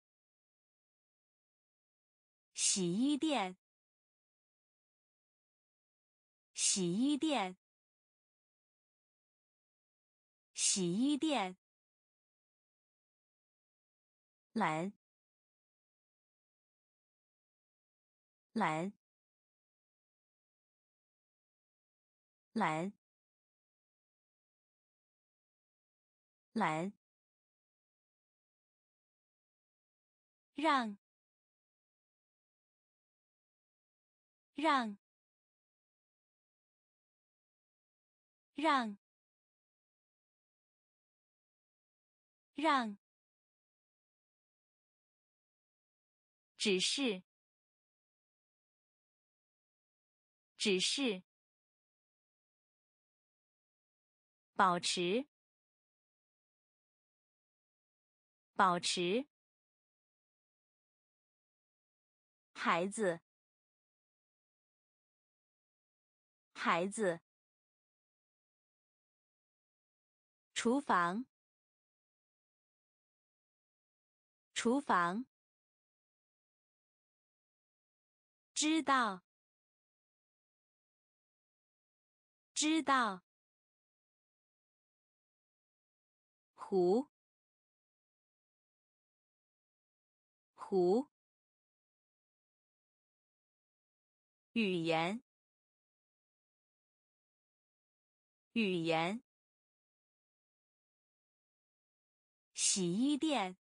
洗衣店，洗衣店，洗衣店。蓝，蓝，蓝，蓝。让，让，让，让。只是，只是。保持，保持。孩子，孩子。厨房，厨房。知道，知道。湖，湖。语言，语言。洗衣店，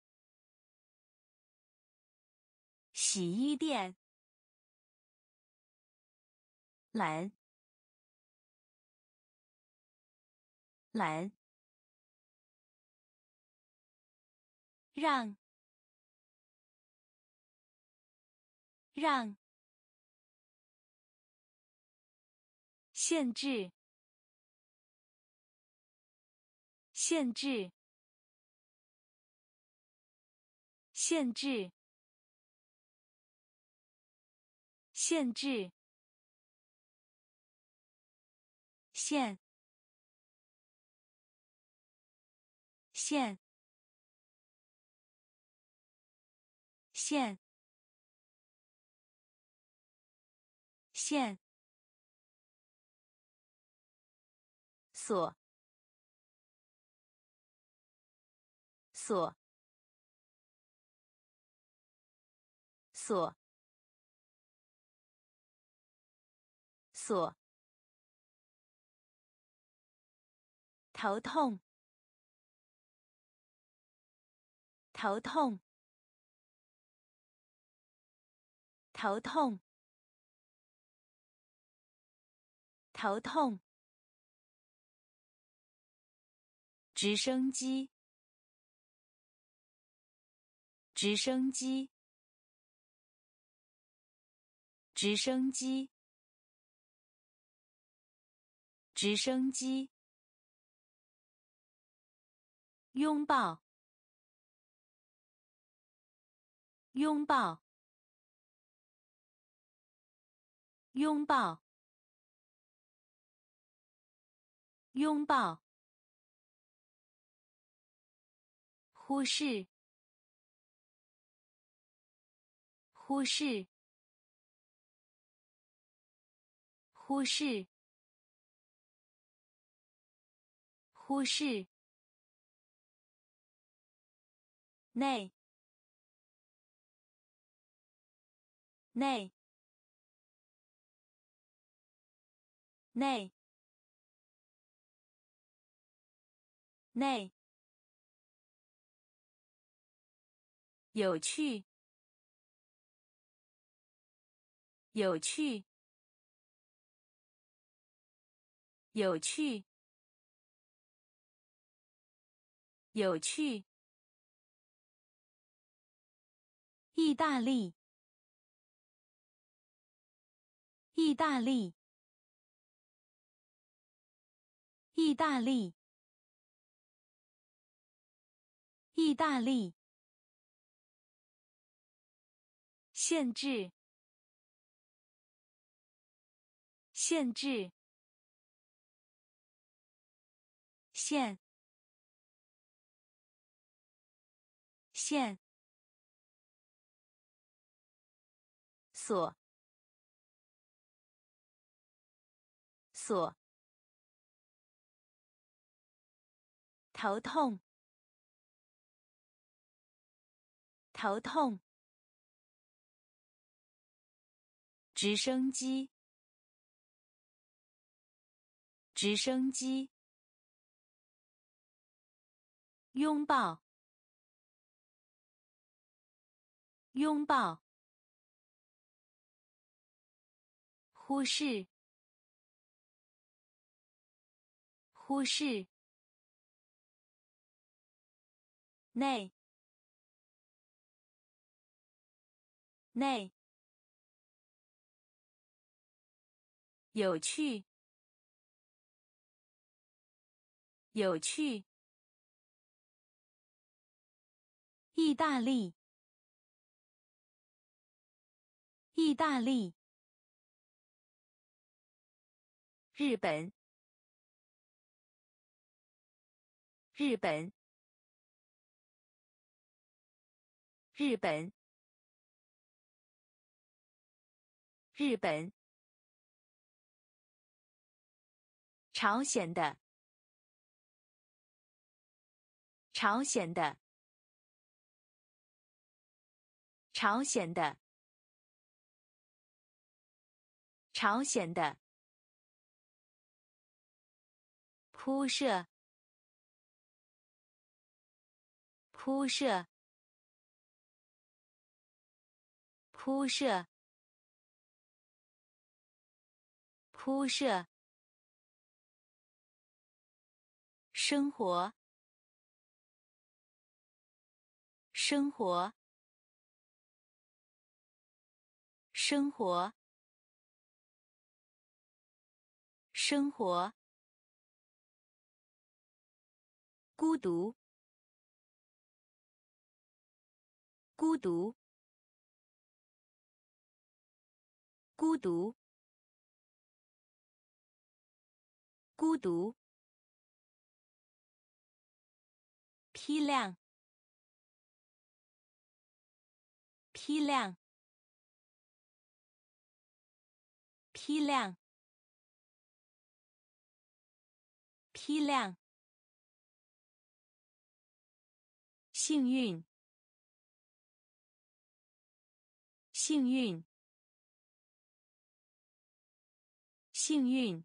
洗衣店。蓝，蓝。让，让。限制，限制，限制，限制。线，线，线，线。锁，锁，锁，锁。头痛，头痛，头痛，头痛。直升机，直升机，直升机，直升机。拥抱，拥抱，拥抱，拥抱。忽视，忽视，忽视，忽视。内，内， 内内有趣有趣有趣有趣意大利意大利意大利意大利限制限制限限锁锁头痛头痛直升机直升机拥抱拥抱忽视忽视内内有趣有趣意大利意大利日本日本日本日本朝鲜的朝鲜的朝鲜的朝鲜的铺设铺设铺设铺设生活生活生活生活孤独孤独孤独孤独批量批量批量批量幸运幸运幸运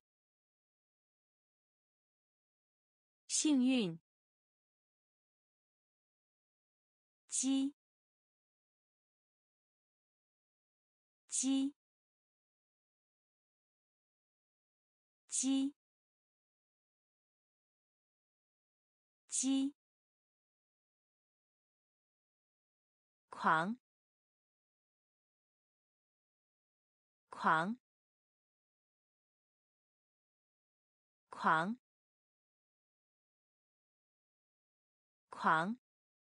幸运鸡鸡鸡鸡狂狂狂狂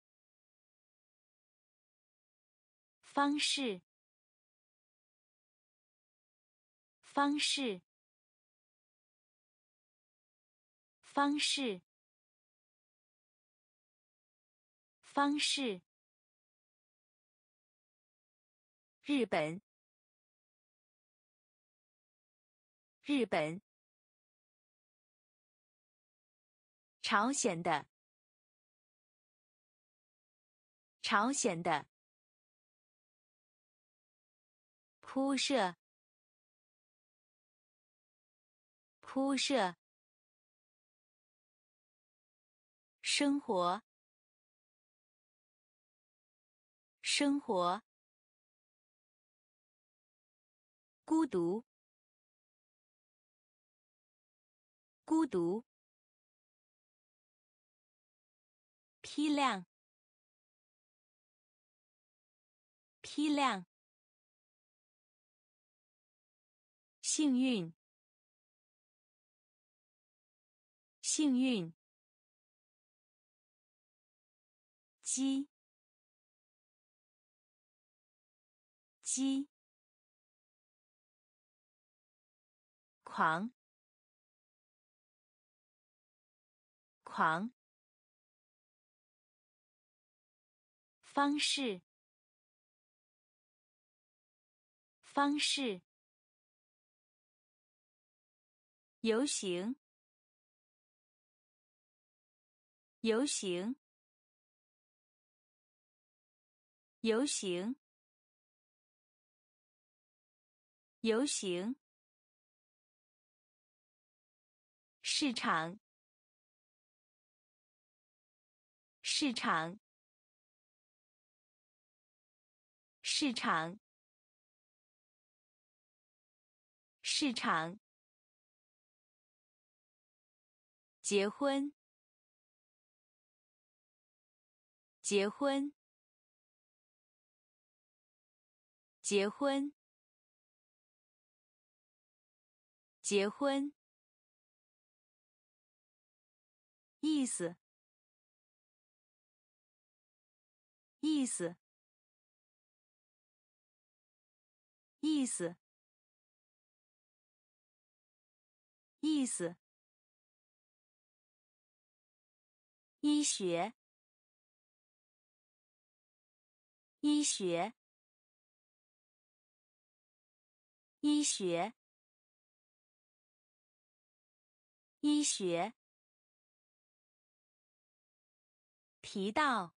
方式方式方式方式日本日本朝鲜的朝鲜的铺设铺设，生活，生活，孤独，孤独，批量，批量，幸运，幸运，鸡，鸡，狂，狂，方式，方式，游行，游行，游行，游行，市场，市场，市场，市场，结婚，结婚，结婚，结婚，意思，意思，意思，意思，医学，医学，医学，医学，提到，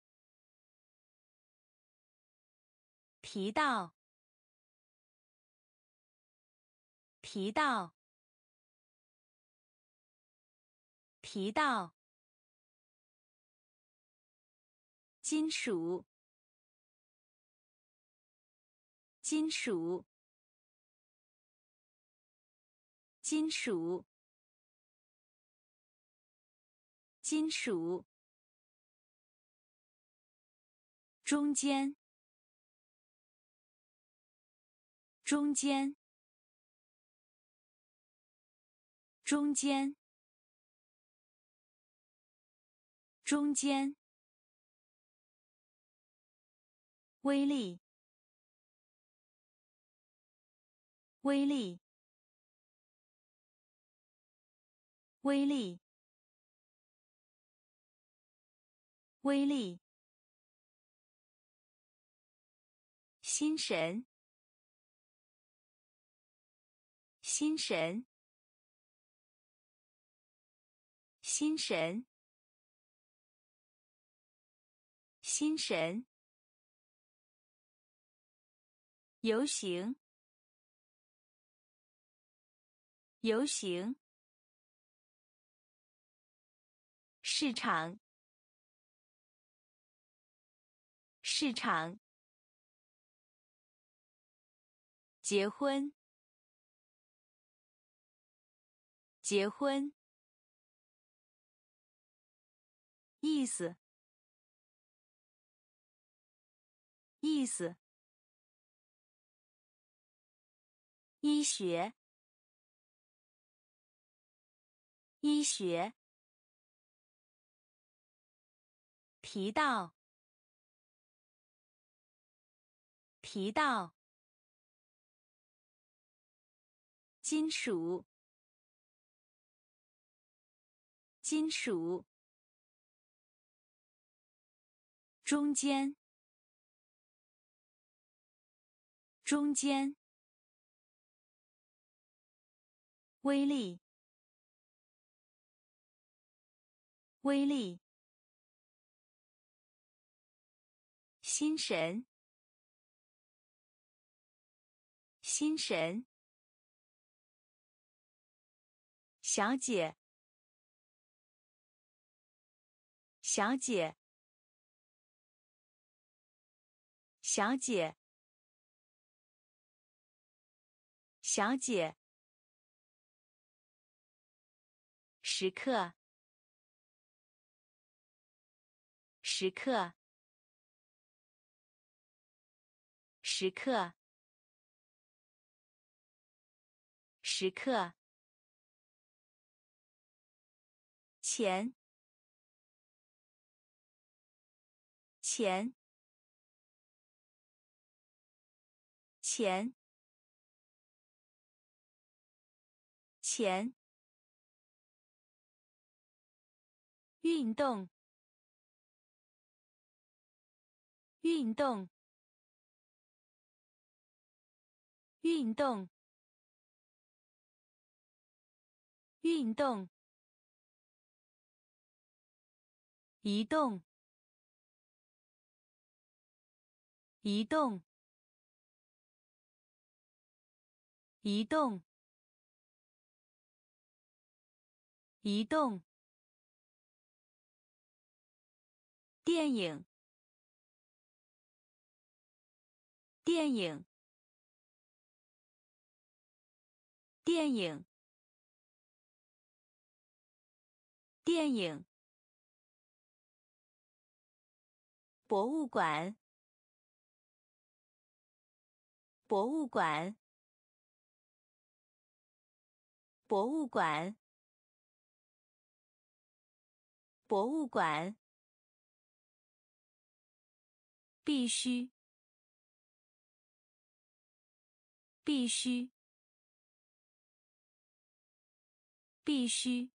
提到，提到，提到，金属，金属，金属，金属，中间，中间，中间，中间，威力，威力，威力，威力，心神，心神，心神，心神，游行，游行，市场，市场，结婚，结婚，意思，意思，医学，医学，提到，提到，金属，金属，中间，中间，威力，威力，心神，心神， 小姐，小姐，小姐，小姐，时刻，时刻，时刻，时刻，钱，钱，钱，钱，运动，运动，运动，运动，移动，移动，移动，移动，电影，电影，电影，电影，博物馆，博物馆，博物馆，博物馆，必须，必须，必须，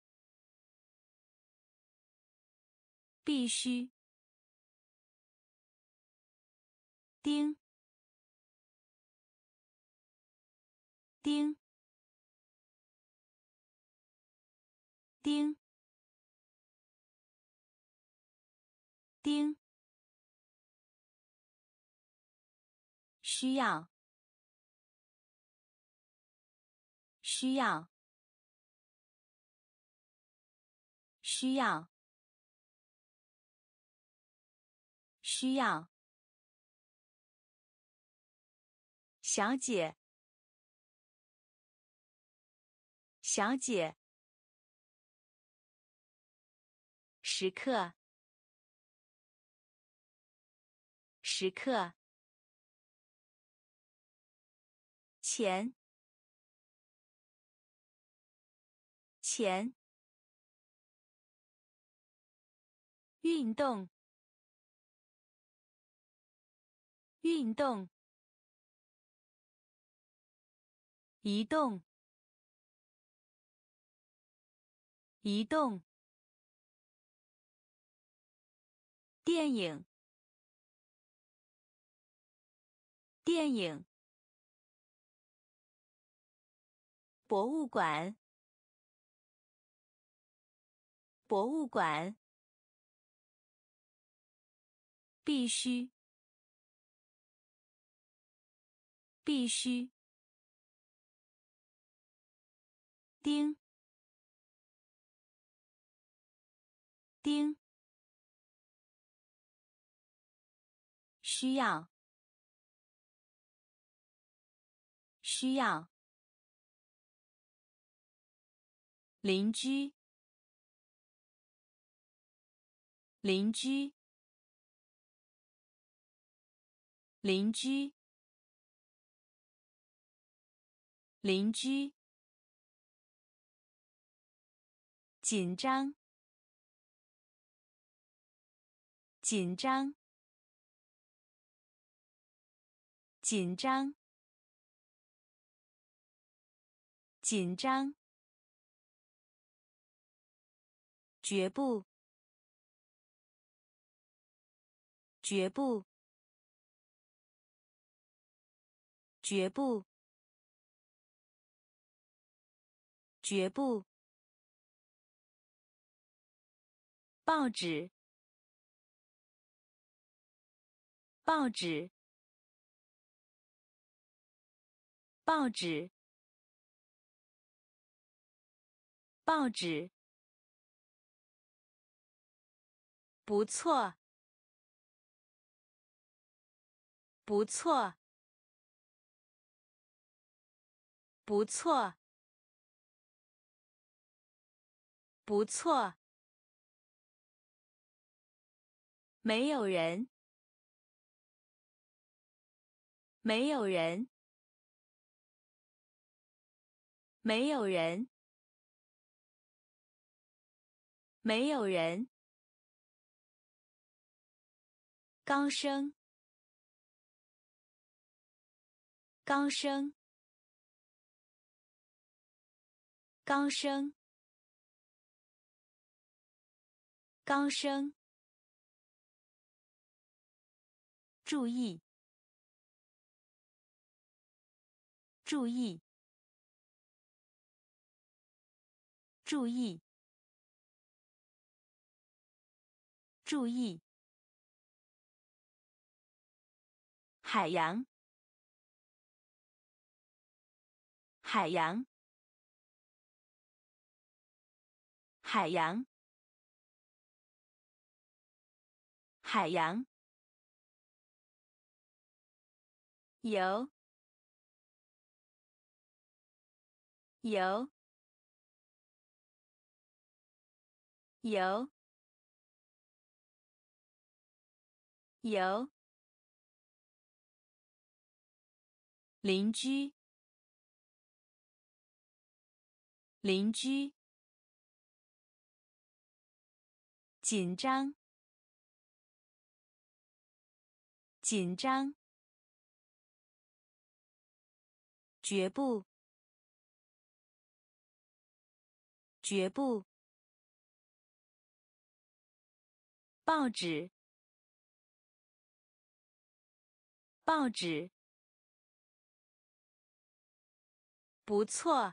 必须，丁，丁，丁，丁，需要，需要，需要，需要，小姐，小姐，时刻，时刻，钱，钱，运动，运动，移动，移动，电影，电影，博物馆，博物馆，必须，必须，丁，丁，需要，需要，邻居，邻居，邻居，邻居，紧张，紧张，紧张，紧张，绝不，绝不，绝不，绝不，报纸，报纸，报纸， 报纸，不错，不错，不错，不错。没有人，没有人，没有人，没有人。刚生，刚生，刚生，刚生。注意，注意，注意，注意。海洋，海洋，海洋，海洋。游，游，游，游。邻居，邻居。紧张，紧张。绝不，绝不。报纸，报纸。不错，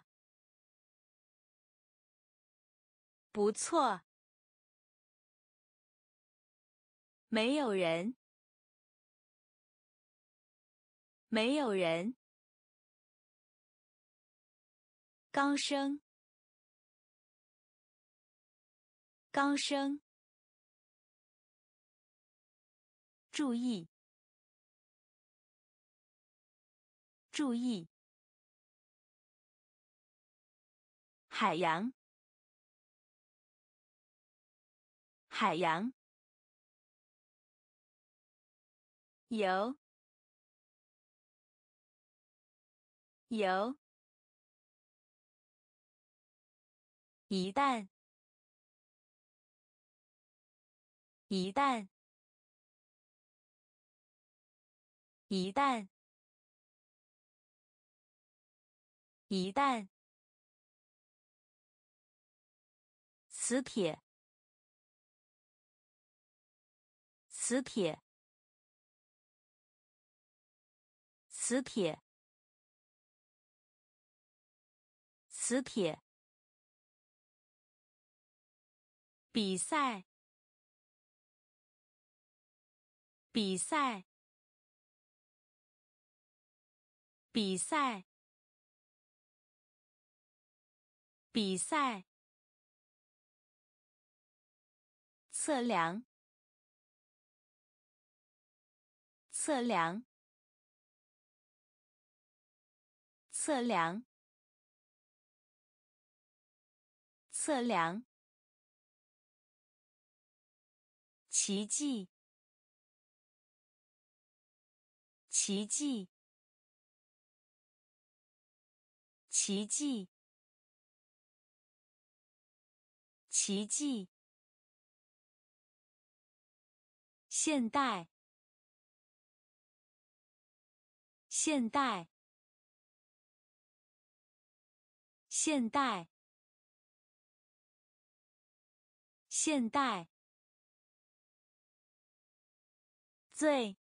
不错。没有人，没有人。刚生，刚生。注意，注意。海洋，海洋。游，游。一旦，一旦，一旦，一旦。磁铁，磁铁，磁铁，磁铁。比赛，比赛，比赛，比赛。测量，测量，测量，测量。奇迹，奇迹，奇迹，奇迹。现代，现代，现代，现代。最，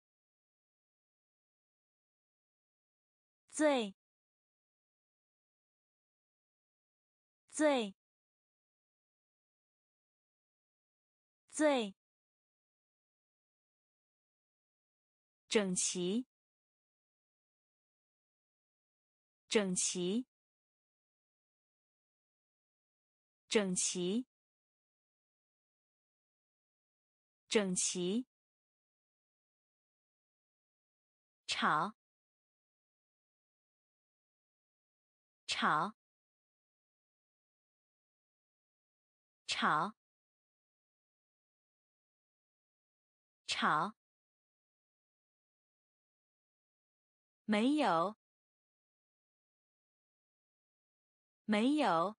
最，最，最。整齐，整齐， 整齐，整齐，吵，吵，吵，吵，没有，没有，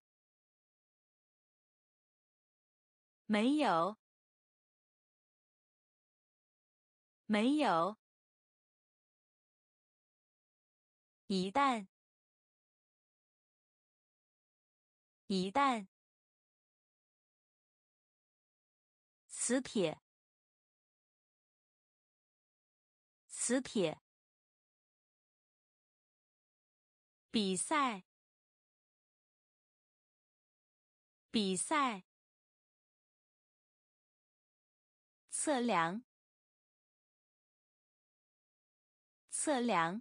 没有，没有，一旦，一旦，磁铁，磁铁，比赛，比赛，测量，测量，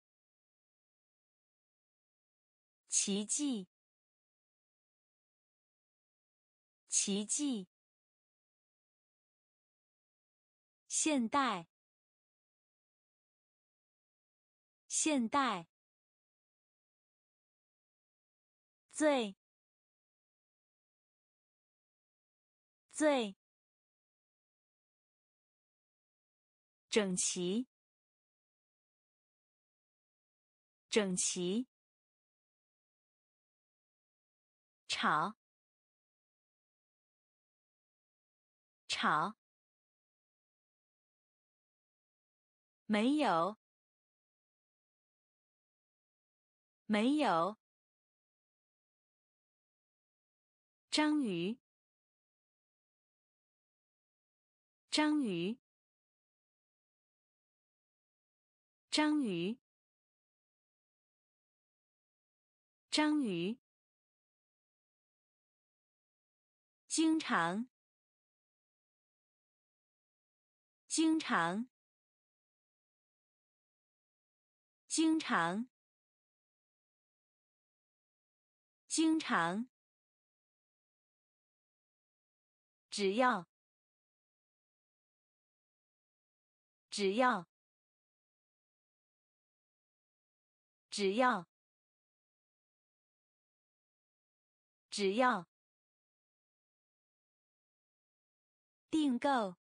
奇迹，奇迹，现代，现代，最，最，整齐，整齐，吵，吵，没有，没有，章鱼，章鱼，章鱼，章鱼，经常，经常，经常，经常，只要，只要，只要，只要，订购，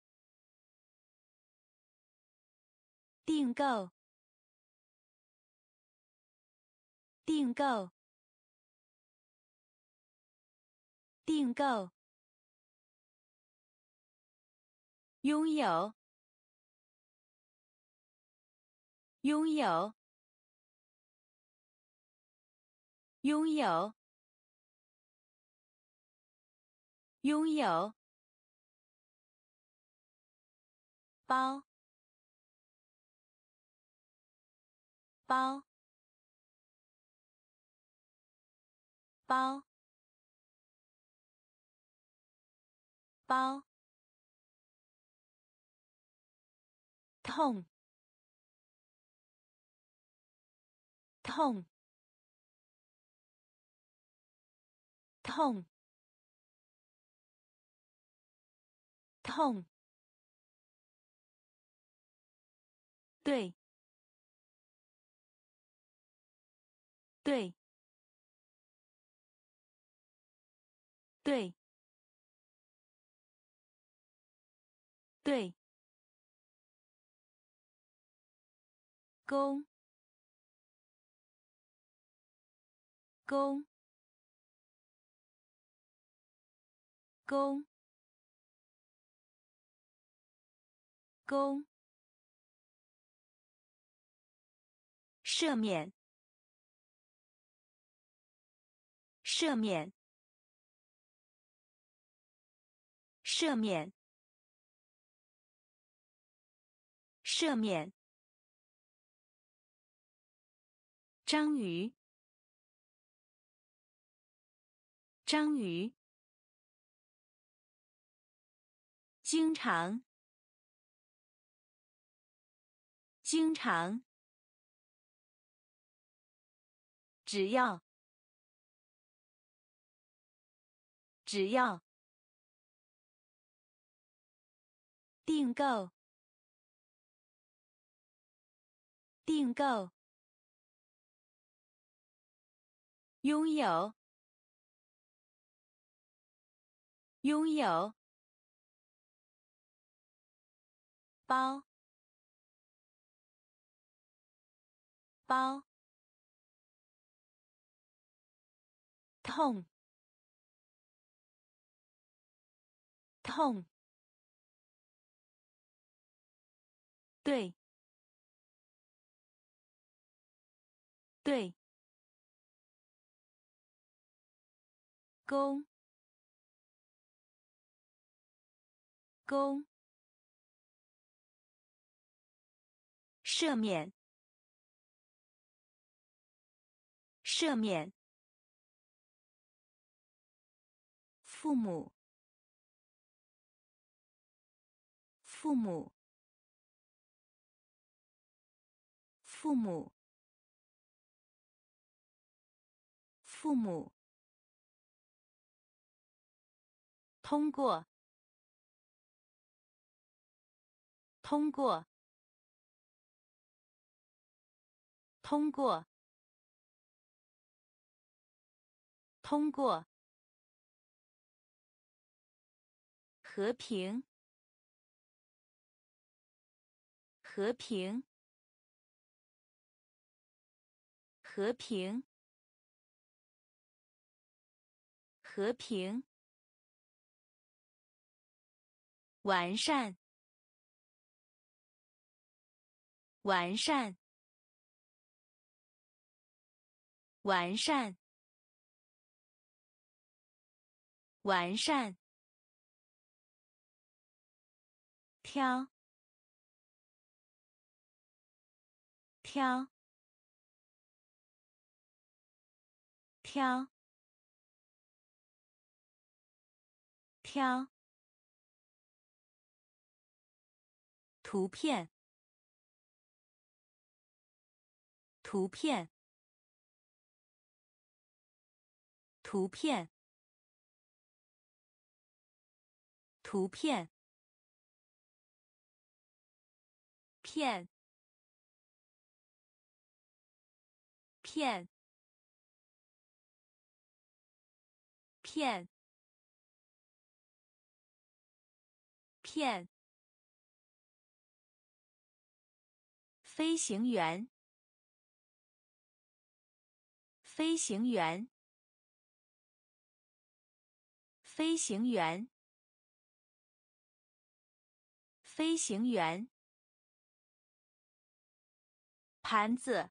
订购，订购，订购，拥有，拥有，拥有，拥有，包，包，包，包，痛，痛，痛，痛，对，对，对，对，公，公，公，公，赦免，赦免，赦免，赦免，章鱼，章鱼，经常，经常，只要， 只要订购订购拥有拥有包包痛痛对对公公赦免赦免父母父母父母父母通过通过通过通过和平和平和平和平完善完善完善完善挑挑挑挑图片图片图片图片片片片片飞行员飞行员飞行员飞行员盘子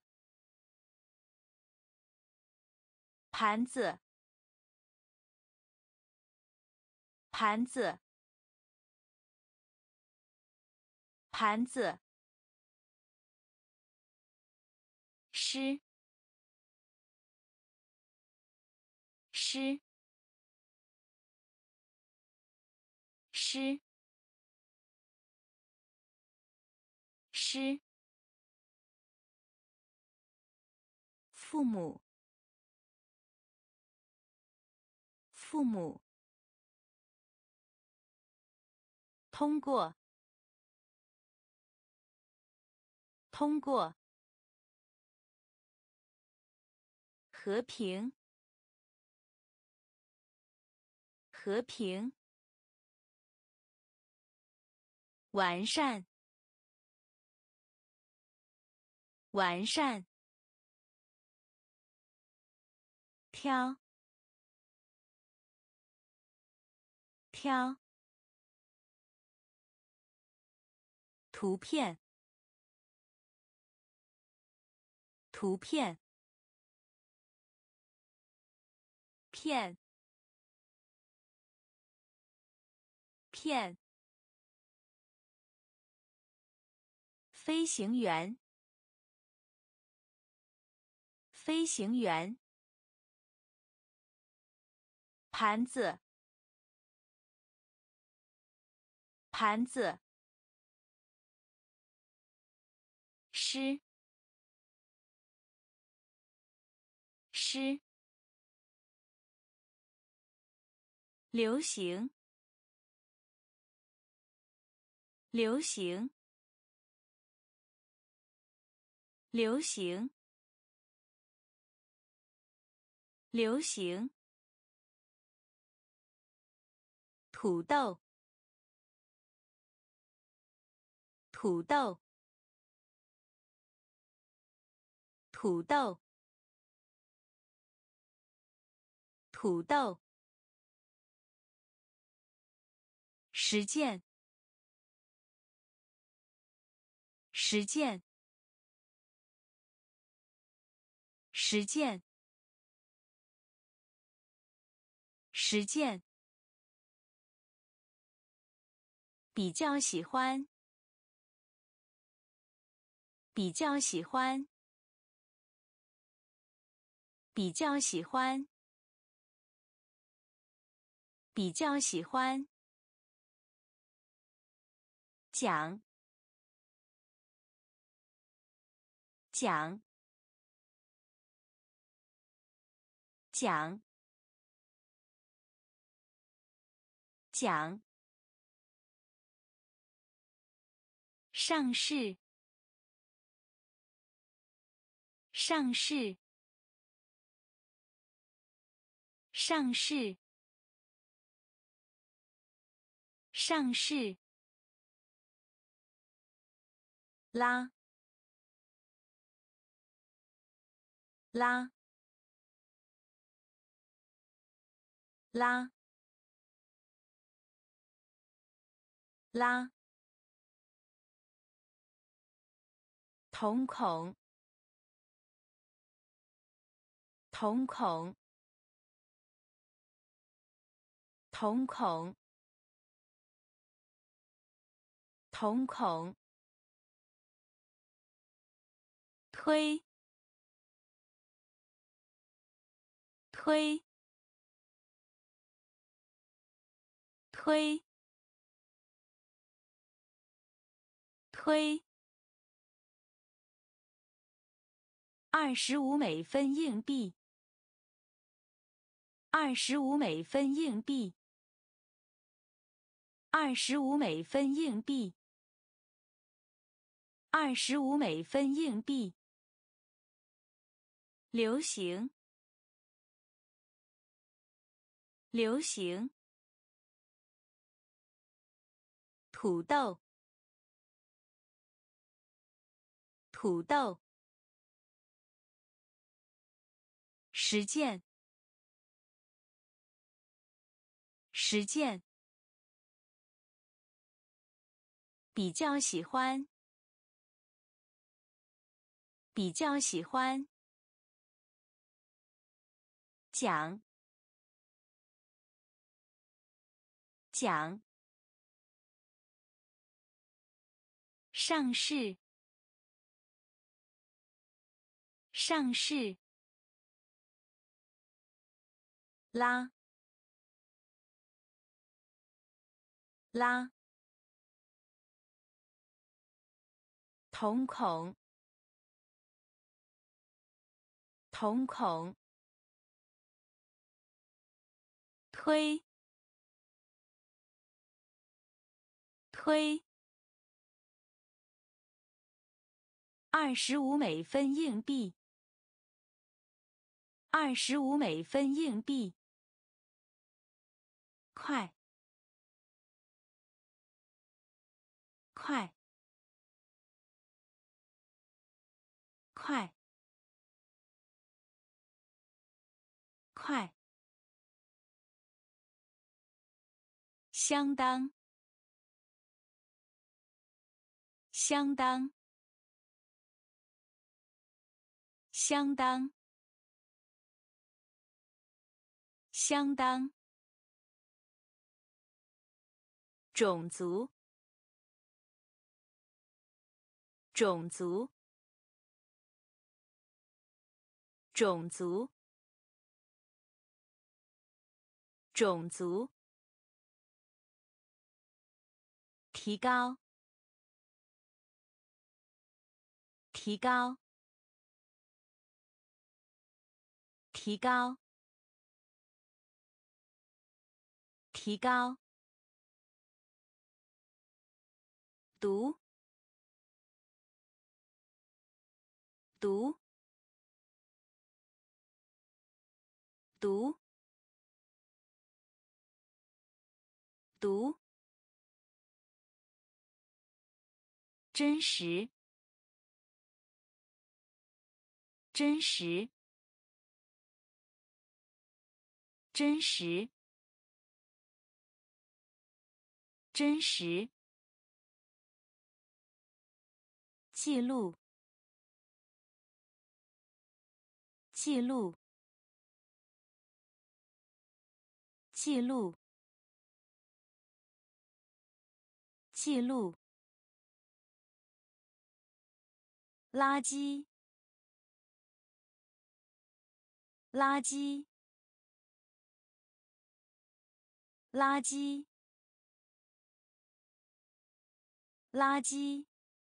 盘子盘子盘子诗诗诗诗父母父母通过通过和平和平完善完善挑挑图片图片片片飞行员飞行员盘子盘子诗诗流行，流行，流行，流行。土豆，土豆，土豆，土豆。实践，实践，实践，实践。比较喜欢，比较喜欢，比较喜欢，比较喜欢。讲，讲，讲，讲。上市，上市，上市，上市。拉，拉，拉，拉。瞳孔，瞳孔，瞳孔，瞳孔。推，推，推，推。二十五美分硬币，二十五美分硬币，二十五美分硬币，二十五美分硬币。流行，流行。土豆，土豆。实践，实践。比较喜欢，比较喜欢。讲，讲。上市，上市。拉，拉。瞳孔，瞳孔。推，推。二十五美分硬币，二十五美分硬币。快，快，快，快。相当，相当，相当，相当。种族，种族，种族，种族。提高，提高，提高。 提高，读，读，读，读，真实，真实，真实，真实，记录，记录，记录，记录，垃圾，垃圾，垃圾，垃圾，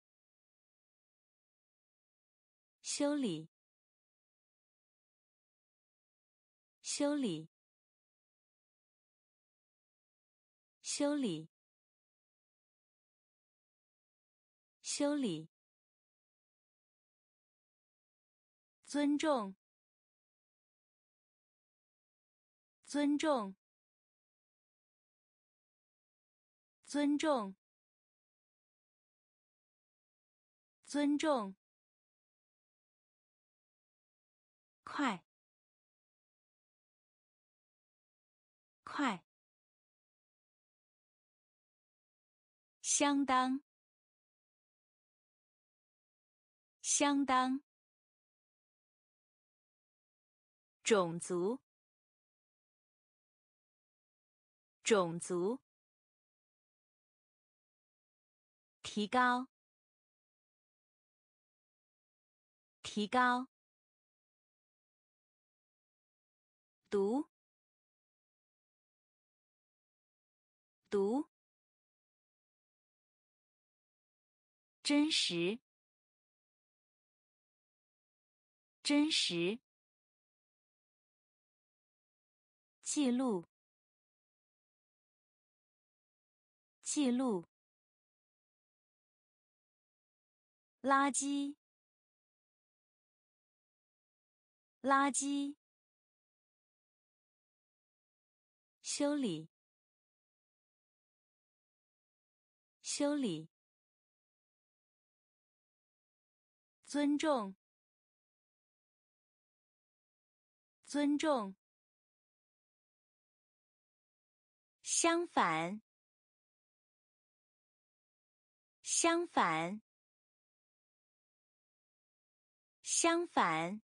修理，修理，修理，修理，尊重，尊重，尊重，尊重，快，快，相当，相当，种族，种族，提高，提高，读，读，真实，真实，记录，记录，垃圾，垃圾，修理，修理，尊重，尊重，相反，相反，相反，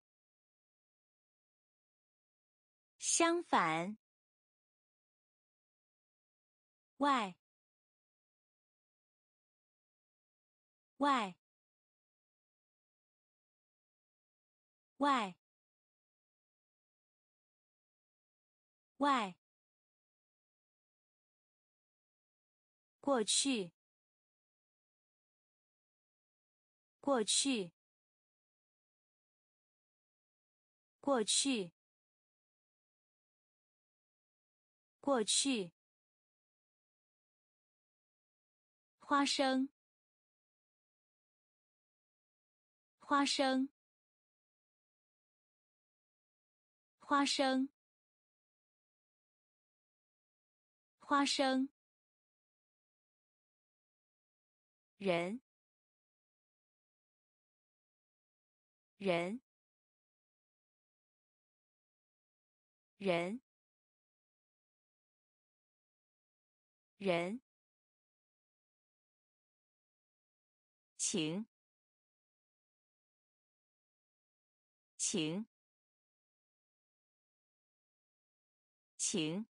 相反，外，外，外，外，过去，过去，过去，过去，花生，花生，花生，花生，人，人，人，人，请，请，请，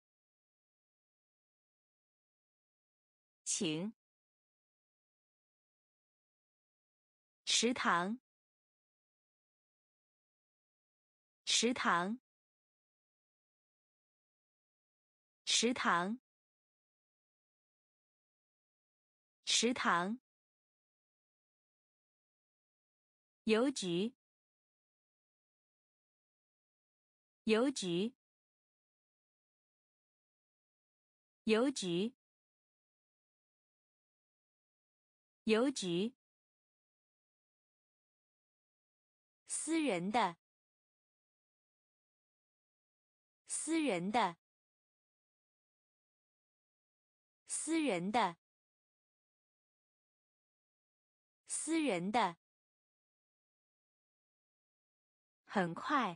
请，食堂，食堂，食堂，食堂，邮局，邮局， 邮局，邮局，私人的，私人的，私人的，私人的，很快，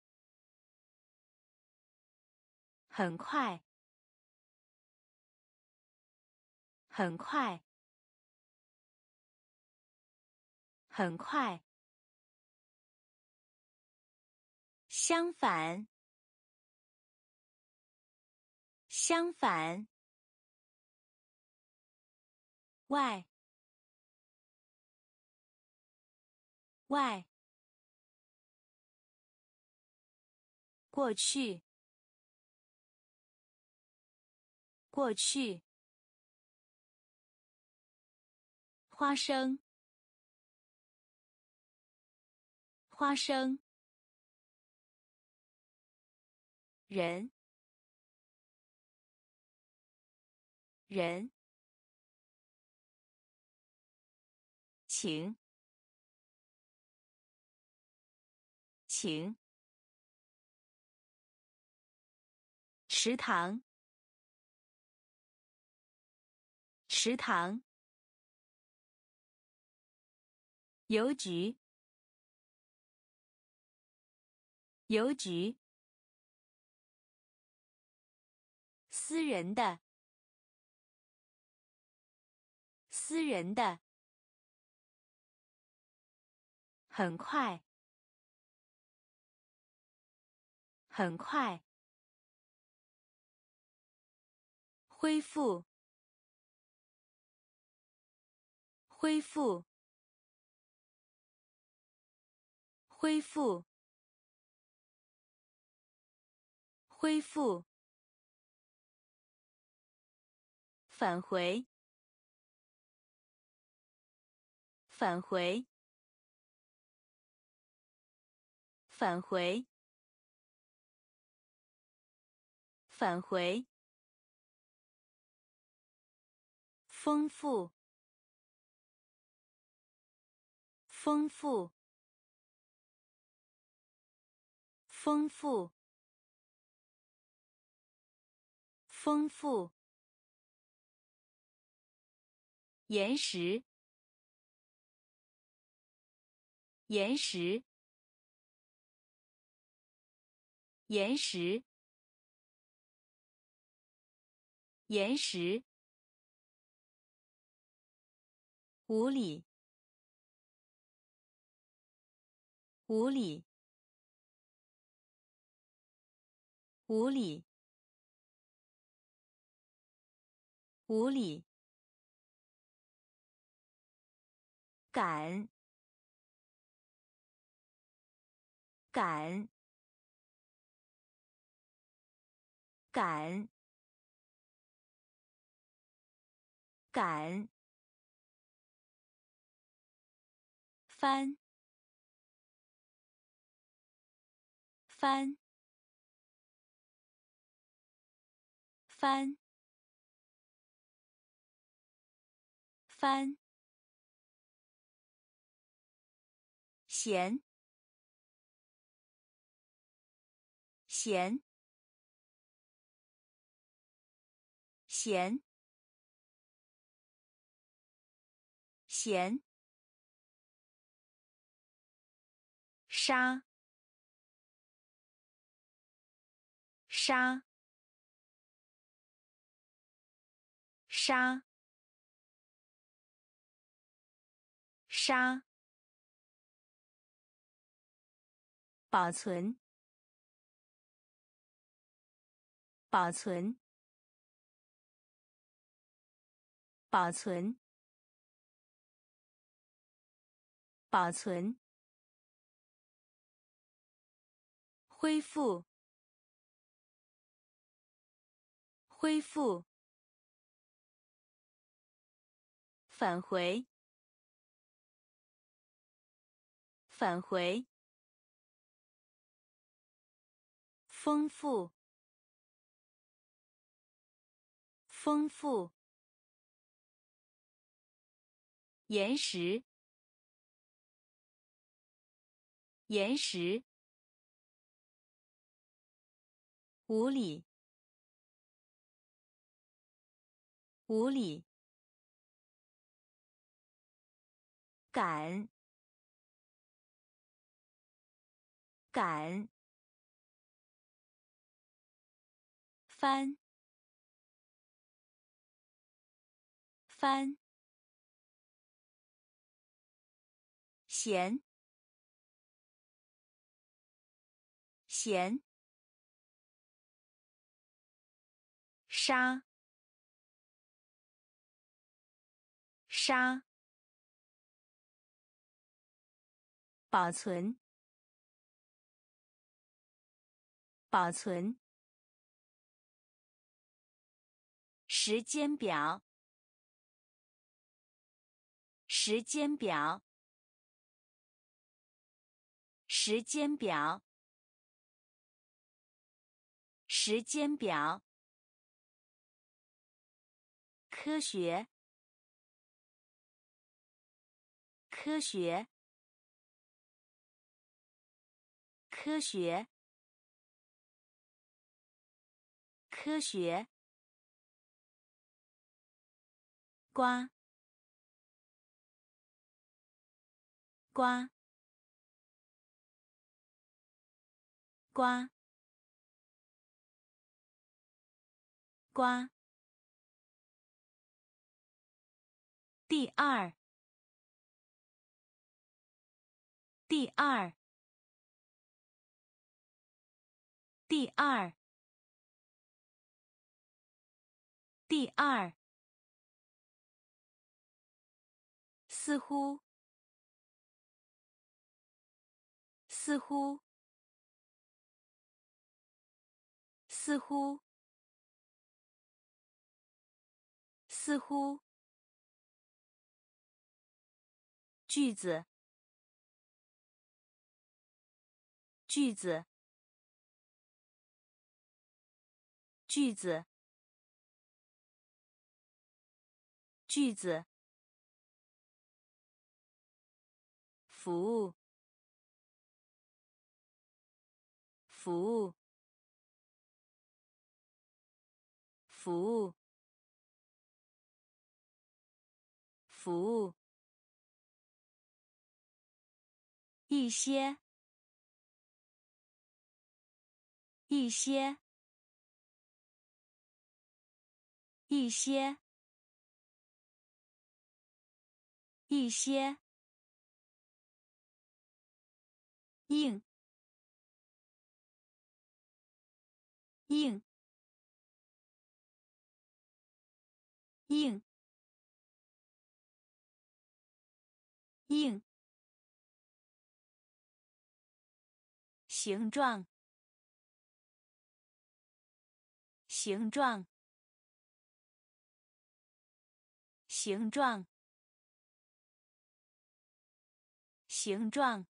很快，很快，很快，相反，相反，外，外，过去，过去，花生，花生，人，人，请，请，食堂，食堂，邮局，邮局，私人的，私人的，很快，很快，恢复，恢复，恢复，恢复，返回，返回，返回，返回，丰富，丰富，丰富，丰富，岩石，岩石，岩石，岩石，无理，无理，无理，无理，赶，赶，赶，赶，翻，翻，翻，翻，咸，咸，咸，咸，沙，沙，沙，沙，保存，保存，保存，保存，恢复，恢复，返回，返回，丰富， 丰富，岩石，岩石，无理，无理，赶，赶，翻，翻，咸，咸，杀，杀，保存，保存，时间表，时间表，时间表，时间表，科学，科学，科学，科学，瓜，瓜，瓜，瓜，第二，第二，第二，第二，似乎，似乎，似乎，似乎，句子，句子，句子，句子，服务，服务，服务，服务，一些，一些，一些，一些，硬，硬，硬，硬，形状，形状，形状，形状，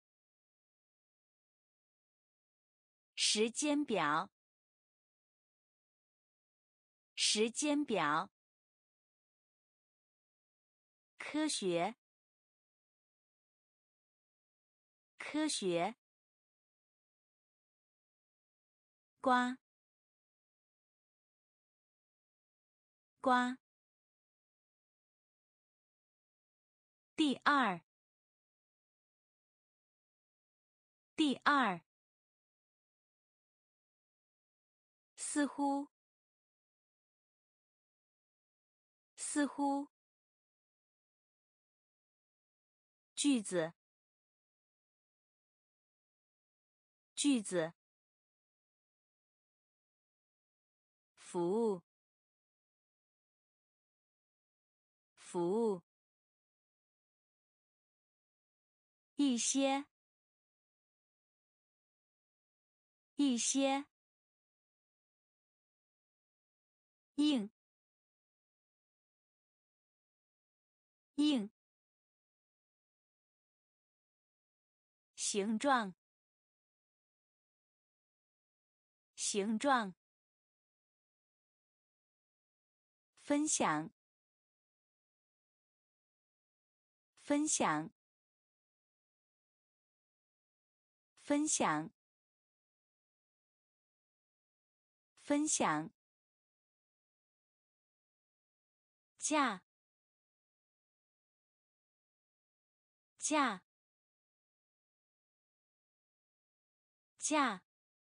时间表，时间表，科学，科学，瓜，瓜，第二，第二，似乎，似乎，句子，句子，服务，服务，一些，一些，硬，硬，形状，形状， 分享，分享，分享，分享，价，价，价，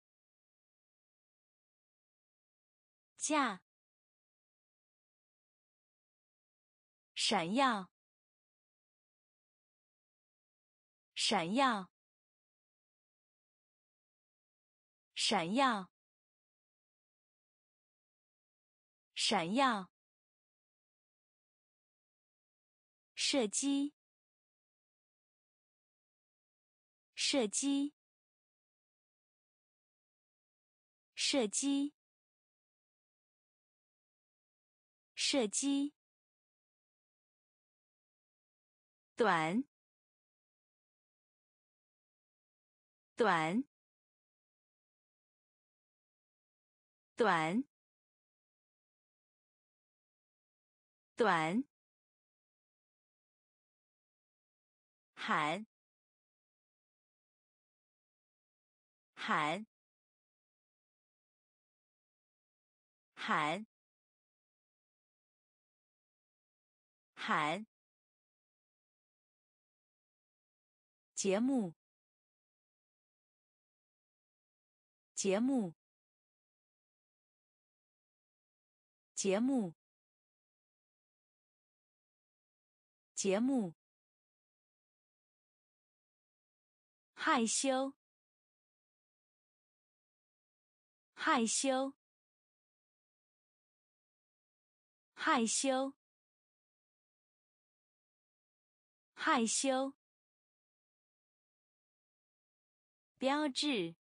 价，闪耀，闪耀，闪耀，闪耀，射击，射击，射击，射击，短，短，短，短，喊，喊，喊，喊，节目，节目，节目，节目，害羞，害羞，害羞，害羞，标志，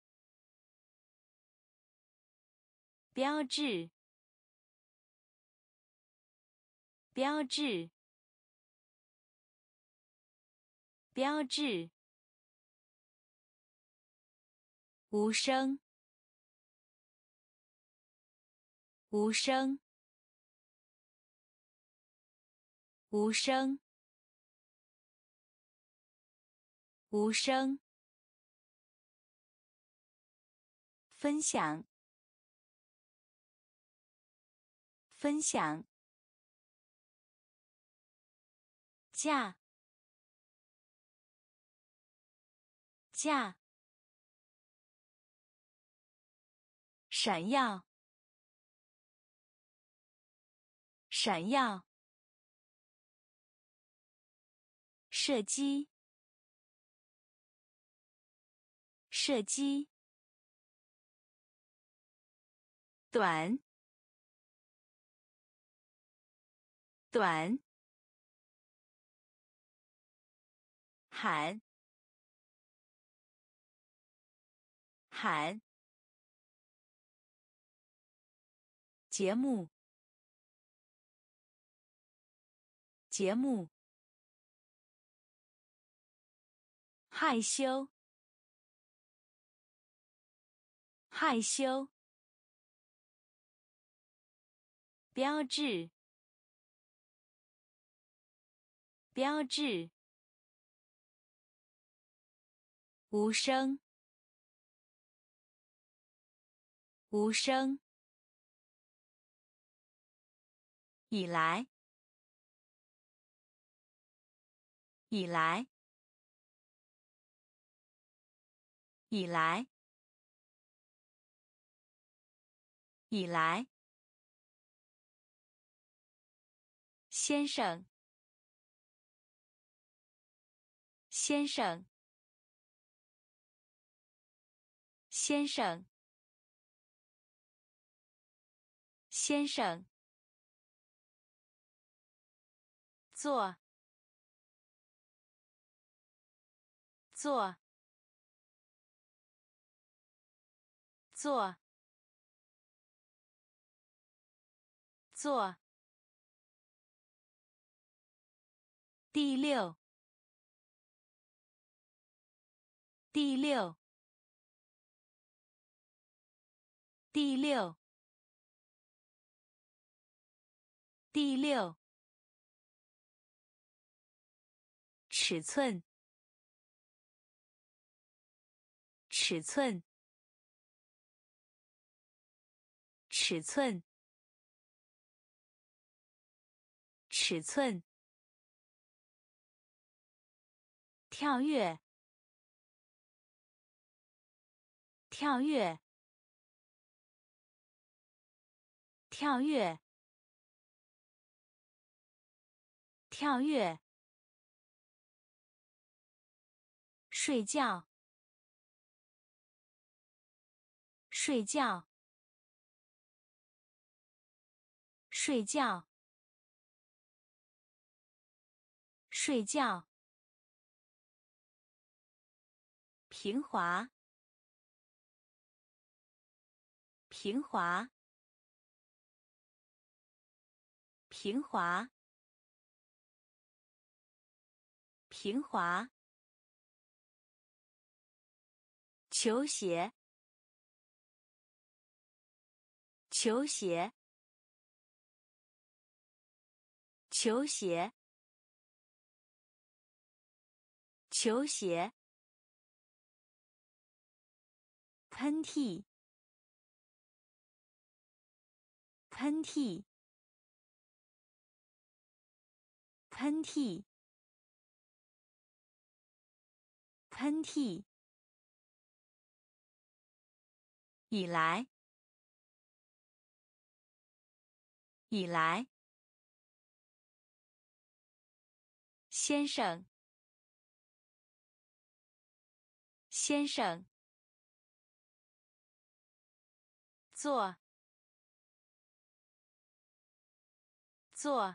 标志，标志，标志，无声，无声，无声，无声，分享，分享，价，价，闪耀，闪耀，射击，射击，短，短，喊，喊，节目，节目，害羞，害羞，标志，标志，无声，无声，以来，以来，以来，以来，先生，先生，先生，先生，做，做，做，做，第六，第六，第六， 第六，尺寸，尺寸，尺寸，尺寸，跳跃，跳跃，跳跃，跳跃，睡觉，睡觉，睡觉，睡觉，平滑，平滑，平滑，平滑，球鞋，球鞋，球鞋，球鞋，喷嚏，喷嚏，喷嚏，喷嚏，以来，以来，先生，先生，坐，坐，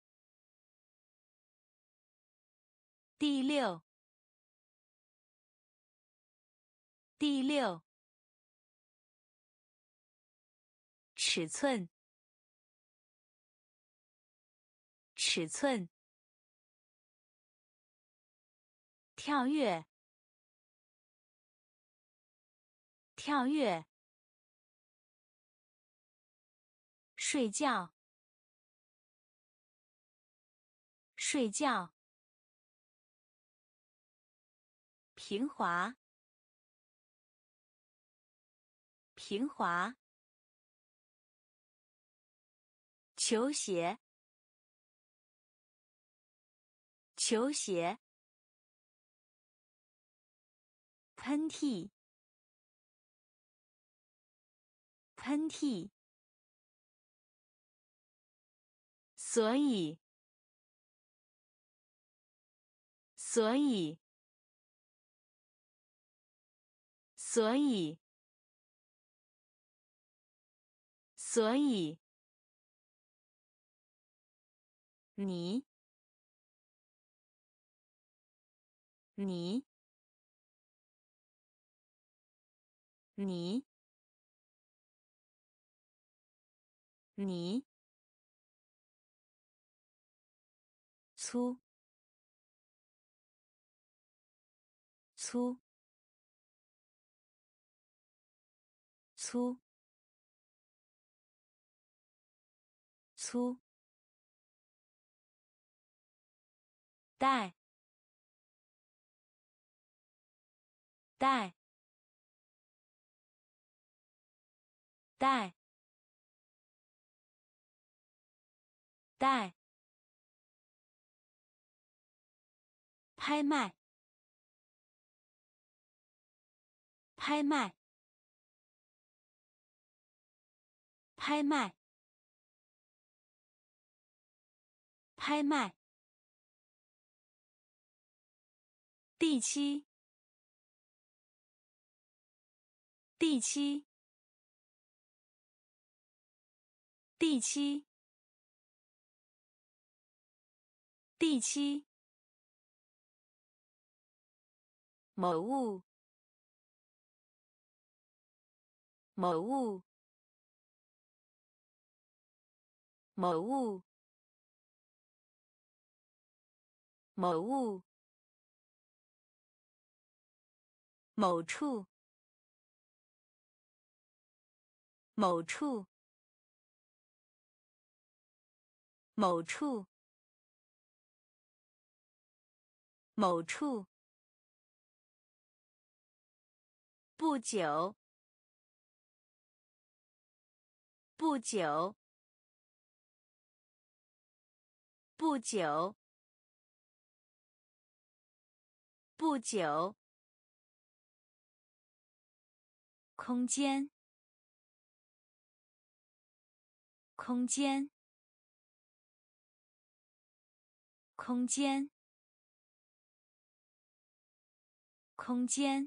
第六，第六，尺寸，尺寸，跳跃，跳跃，睡觉，睡觉，平滑，平滑，球鞋，球鞋，喷嚏，喷嚏，所以，所以，所以，所以，你，你，你，你，粗，粗，粗，粗，带，带，带，带，拍卖，拍卖，拍卖，拍卖，第七，第七，第七，第七，某物，某物，某物，某物，某处，某处， 某处，某处。不久，不久，不久，不久。空间，空间，空间，空间。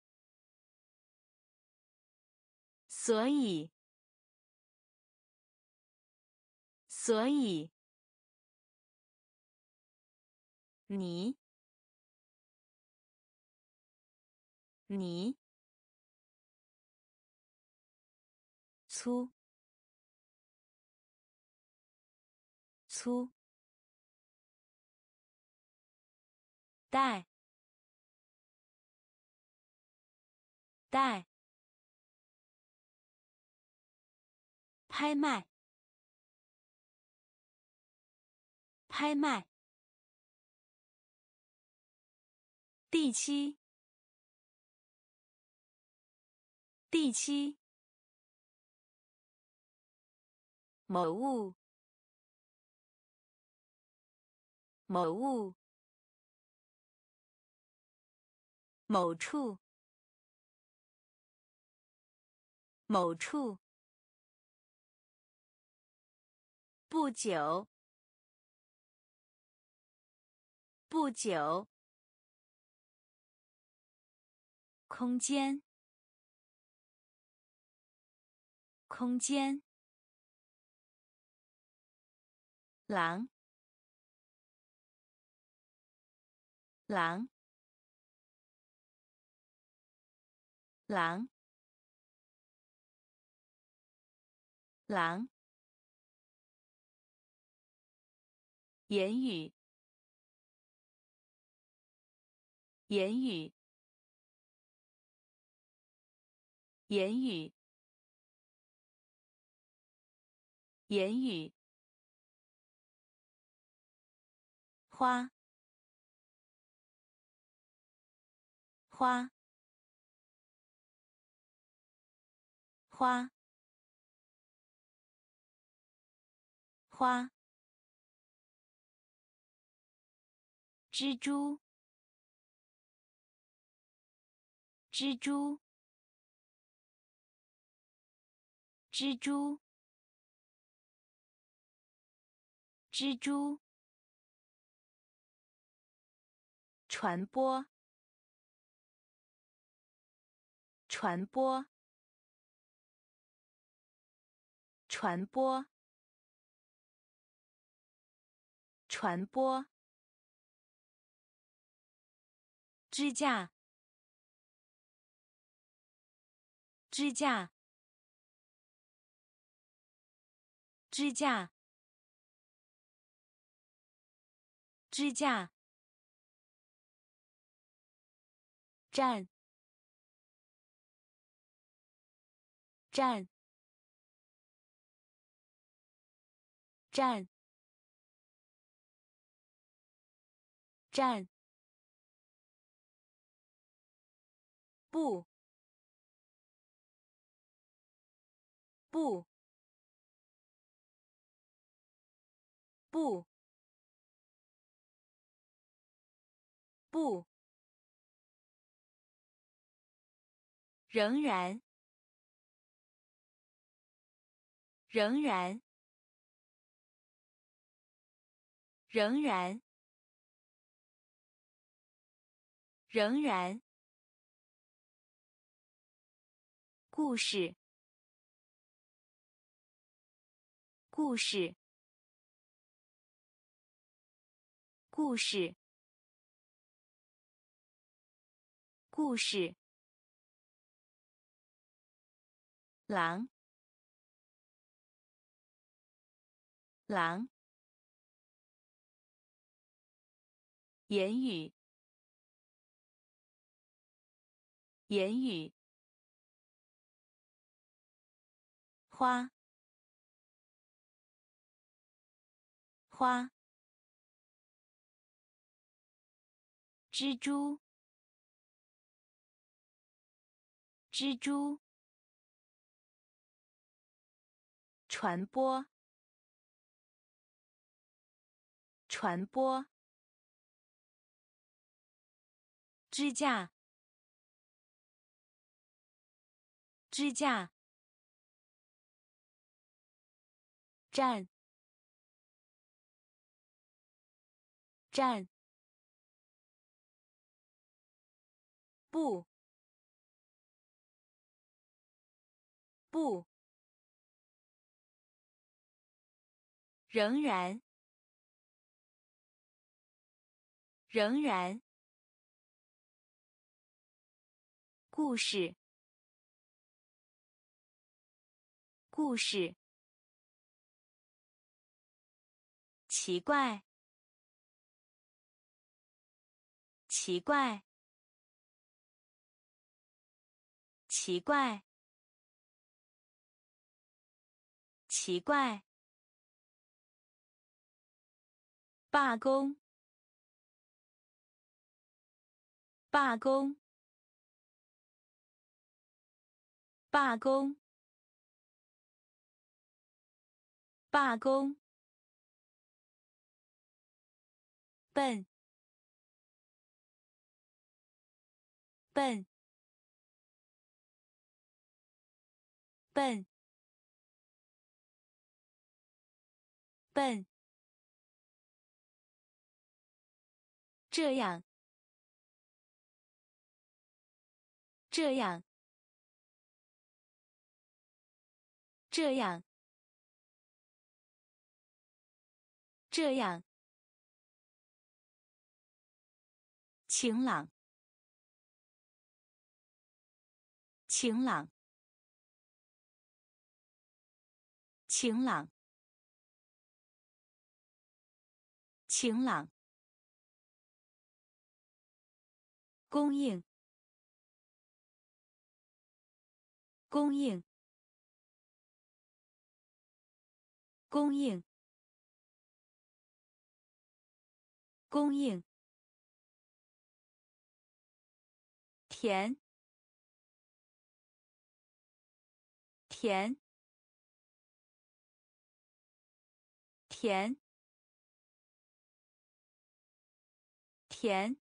所以，所以。你，你。粗，粗。带，带。拍卖，拍卖。第七，第七。某物，某物。某处，某处。不久，不久。空间，空间。狼，狼，狼，狼。言语，言语，言语，言语。花，花，花，花。蜘蛛，蜘蛛，蜘蛛，蜘蛛。传播，传播，传播，传播。支架，支架，支架，支架。站，站，站，站。不，不，不，不。仍然，仍然，仍然，仍然。故事，故事，故事，故事。狼，狼。言语，言语。花， 花，蜘蛛，蜘蛛，传播，传播，支架，支架，站，站，不，不，仍然，仍然，故事，故事，奇怪，奇怪，奇怪，奇怪，罢工，罢工，罢工，罢工，笨，笨，笨，笨，这样，这样，这样，这样，晴朗，晴朗，晴朗，晴朗，供应，供应，供应，供应，甜，甜，甜，甜，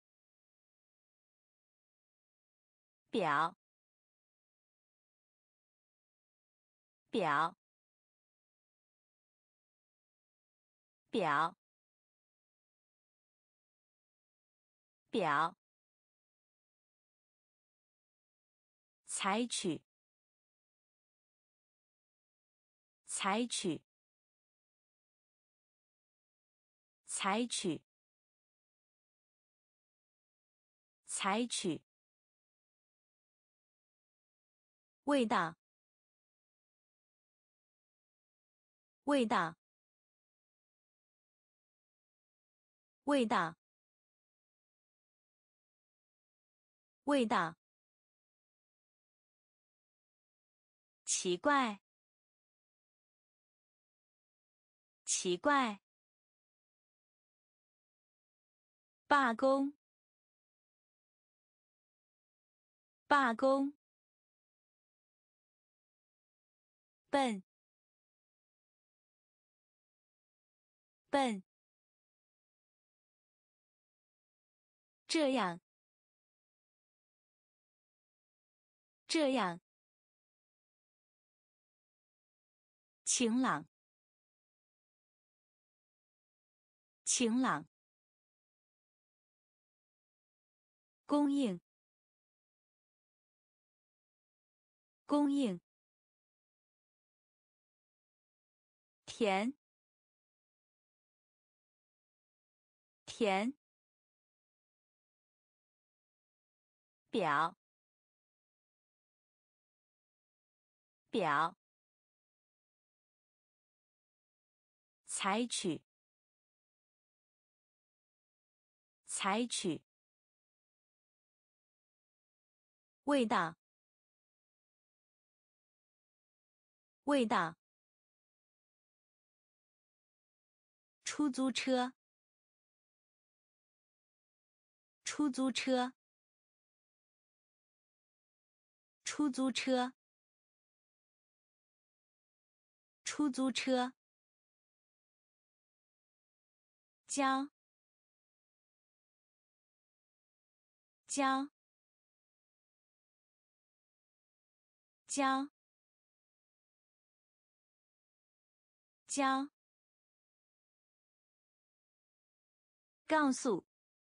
表，表，表，表，采取，采取，采取，采取，味道，味道，味道，味道，奇怪，奇怪，罢工，罢工，笨，笨，这样，这样，晴朗，晴朗，供应，供应，甜，甜，表，表，采取，采取，味道，味道， 出租车，出租车，出租车，出租车，将，将，将，将，杠速，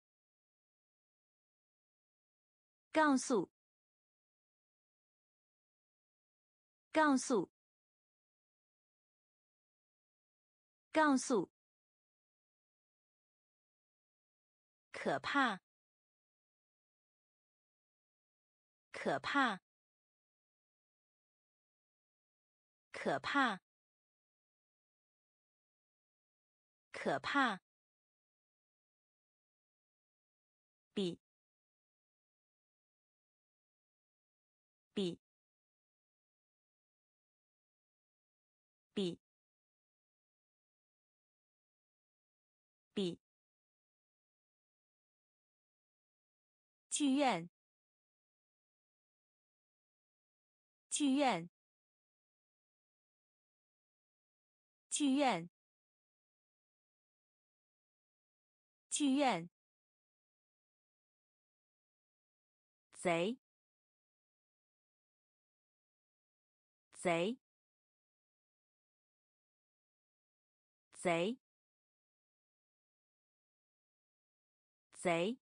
杠速，杠速，杠速，可怕，可怕，可怕，可怕，比，比，比，比，剧院，剧院，剧院，剧院，贼，贼，贼，贼，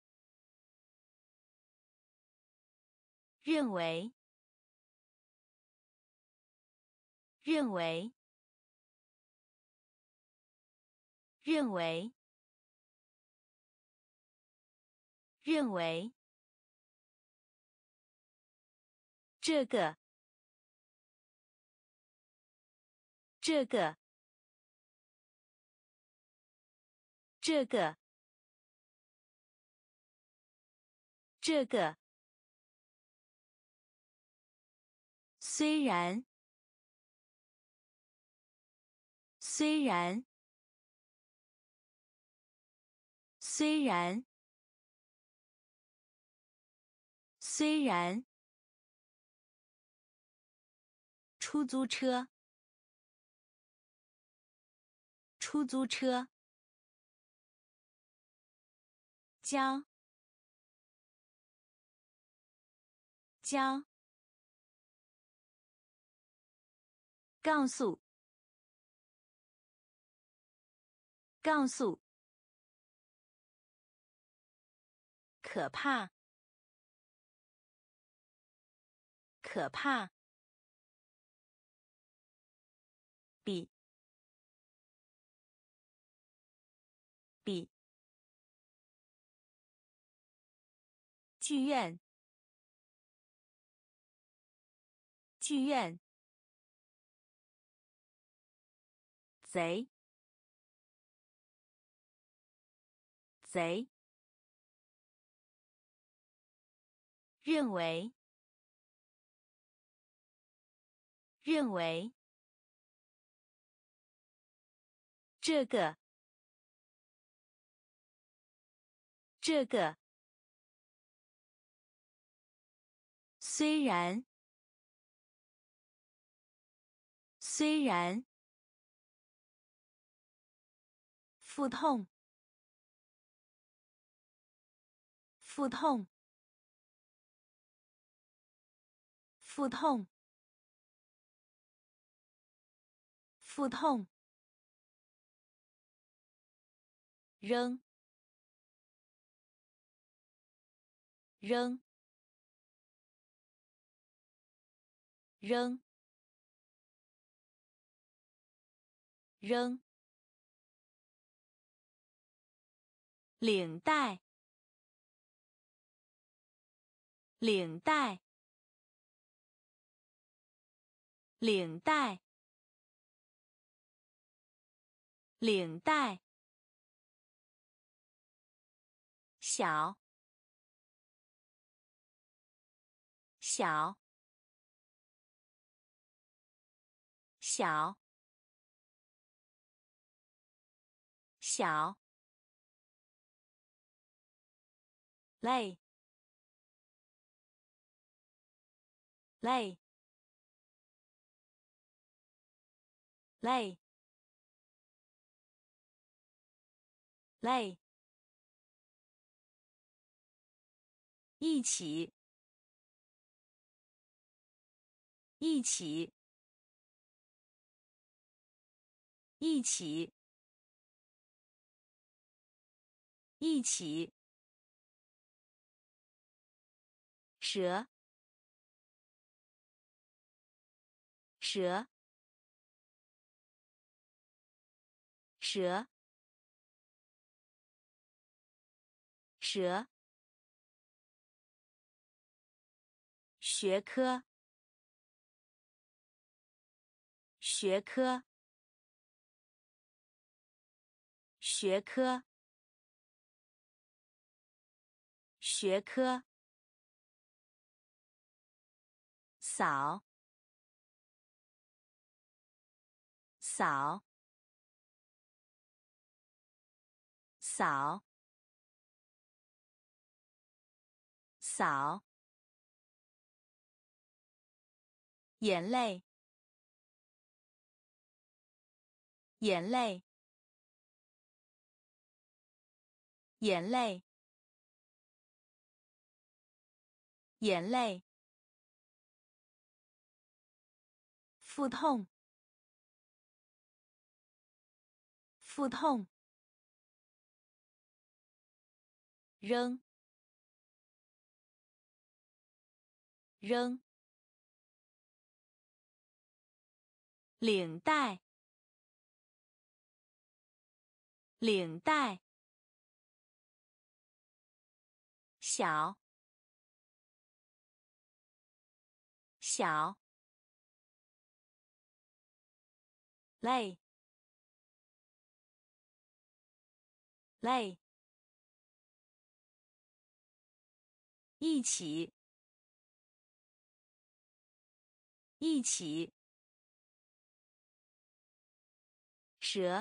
认为，认为，认为，认为，这个，这个，这个，这个，虽然，虽然，虽然，虽然，出租车，出租车，将，将，杠速，杠速，可怕，可怕，比，比，剧院，剧院，贼，贼，认为，认为，这个，这个，虽然，虽然，腹痛，腹痛，腹痛，腹痛，扔，扔，扔，扔，领带，领带，领带，领带，小，小，小， 小累累累累一起一起一起一起蛇蛇蛇蛇学科学科学科学科扫扫扫扫眼泪眼泪眼泪眼泪腹痛腹痛扔扔领带领带小小累累一起一起蛇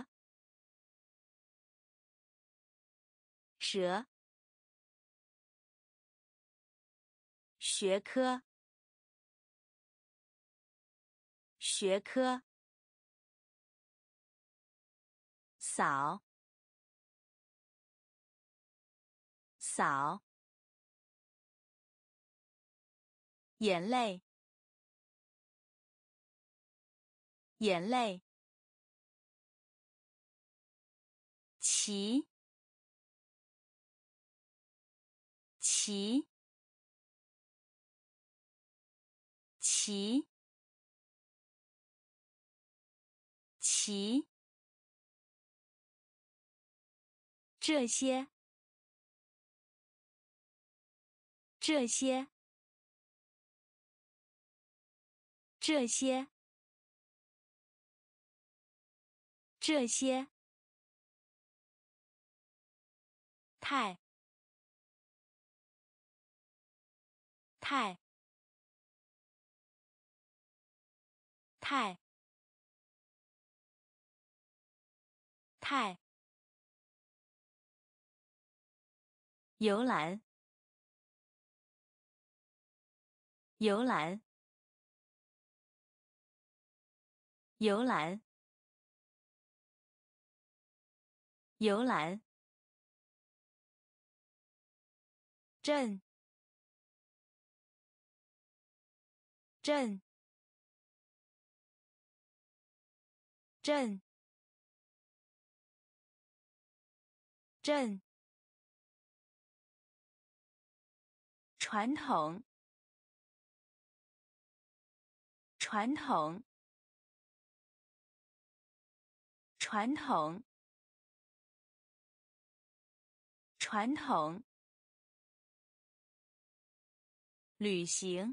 蛇学科学科扫扫眼泪眼泪骑骑骑骑这些这些这些这些太太太太游览游览游览游览镇镇镇镇传统传统传统传统旅行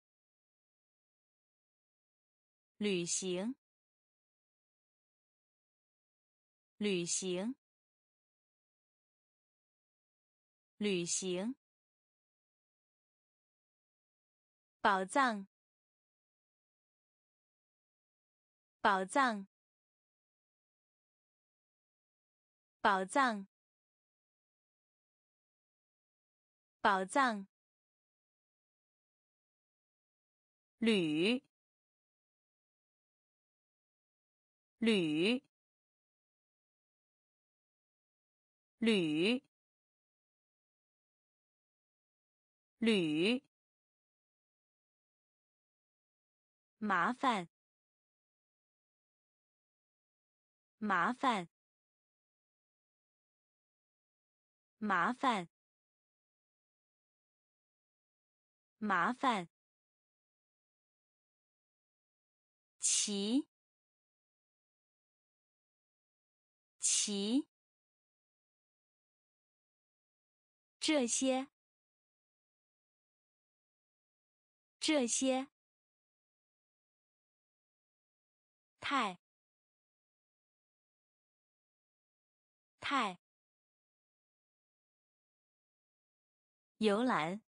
旅行旅行旅行宝藏宝藏宝藏，宝藏，铝，铝，铝，铝，麻烦，麻烦，麻烦，麻烦，骑，骑，这些，这些，太，太，游览，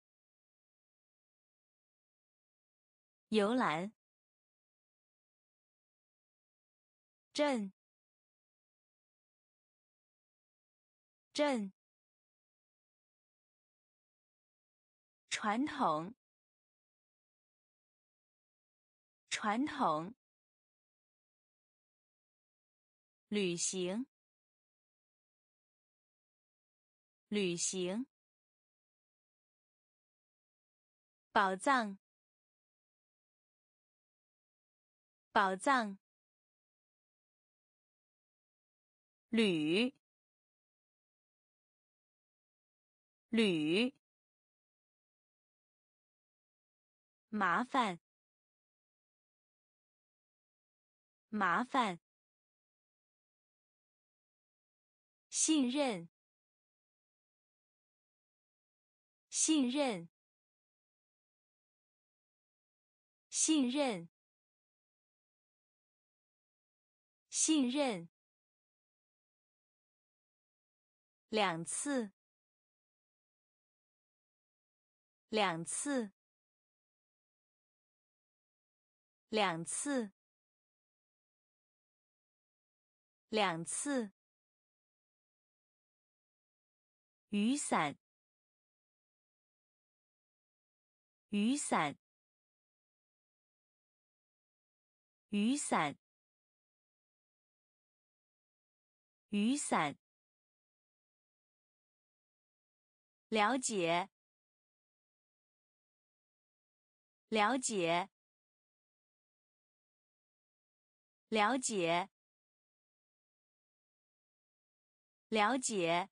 游览，镇，镇，传统，传统，旅行，旅行，宝藏，宝藏，铝，铝，麻烦，麻烦，信任，信任，信任，信任，两次，两次，两次，两次，雨伞，雨伞，雨伞，雨伞，了解，了解，了解，了解，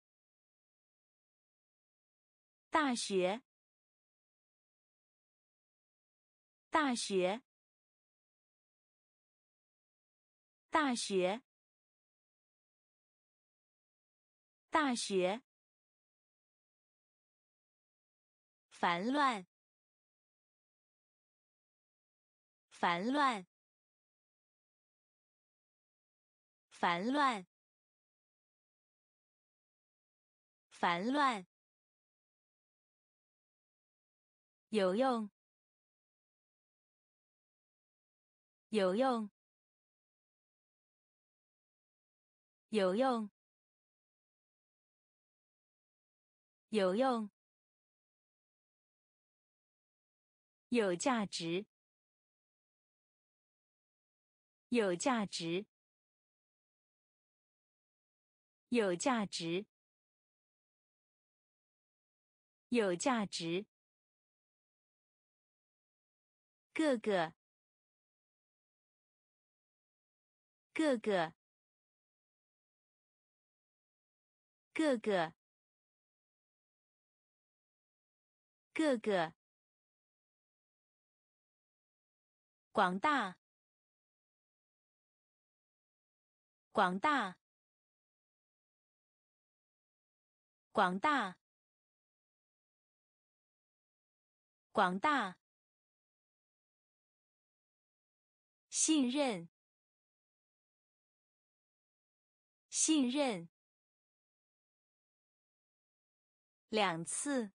大学，大学，大学，大学，烦乱，烦乱，烦乱，烦乱，有用，有用，有用，有用，有价值，有价值，有价值，有价值，各个，各个，各个，各个，广大，广大，广大，广大，信任，信任，两次，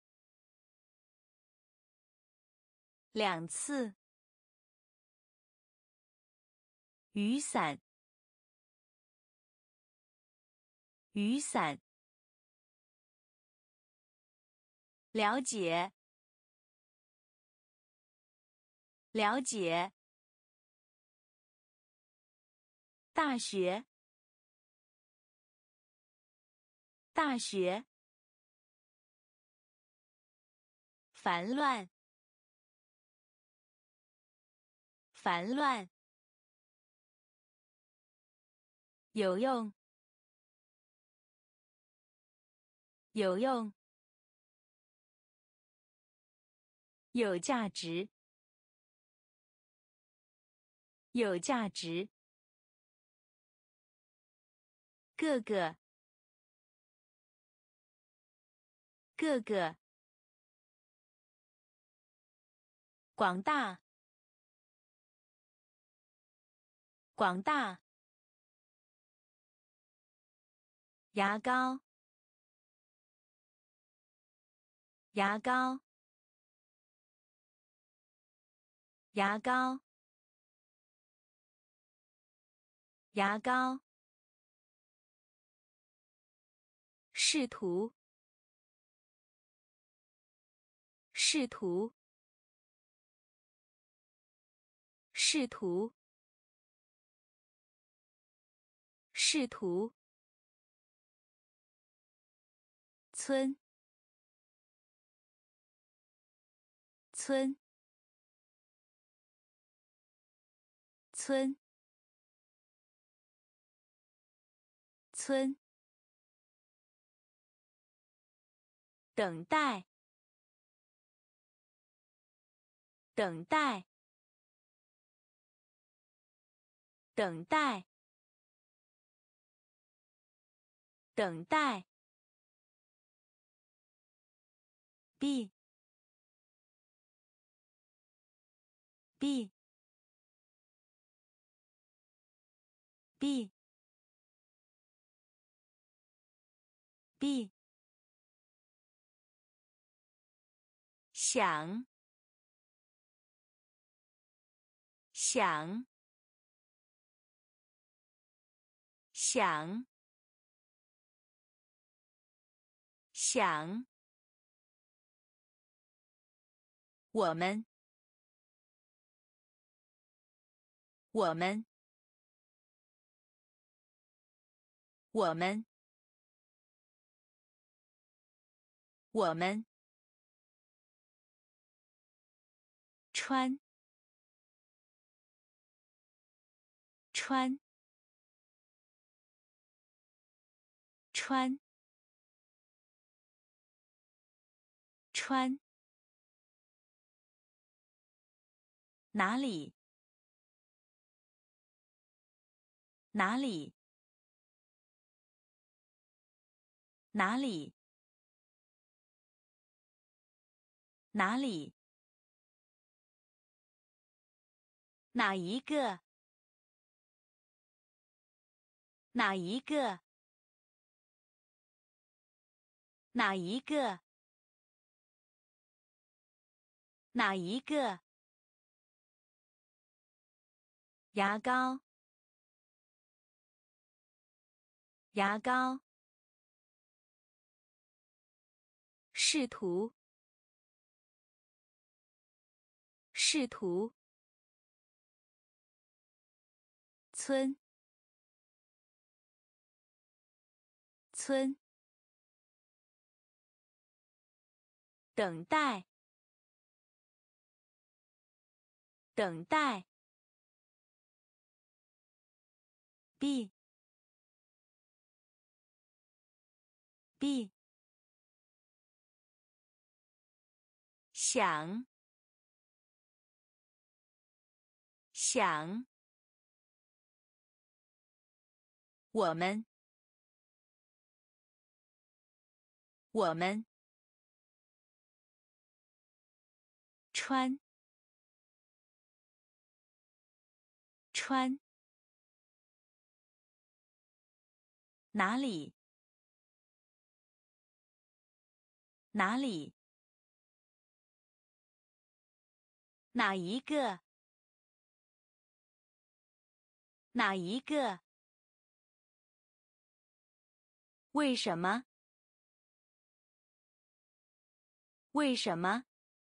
两次，雨伞， 雨伞。了解，了解。大学，大学。烦乱，烦乱。有用，有用。有价值，有价值。各个，各个。广大，广大。牙膏，牙膏。牙膏，牙膏。试图，试图，试图，试图。村，村，村，村。等待，等待，等待，等待。b b b b 想，想，想，想。我们，我们，我们，我们。穿，穿，穿，穿。哪里？哪里？哪里？哪里？哪一个？哪一个？哪一个？哪一个？牙膏，牙膏。试图，试图。村，村。等待，等待。b b 想，想。我们，我们。穿，穿。哪里？哪里？哪一个？哪一个？ 为什么？为什么？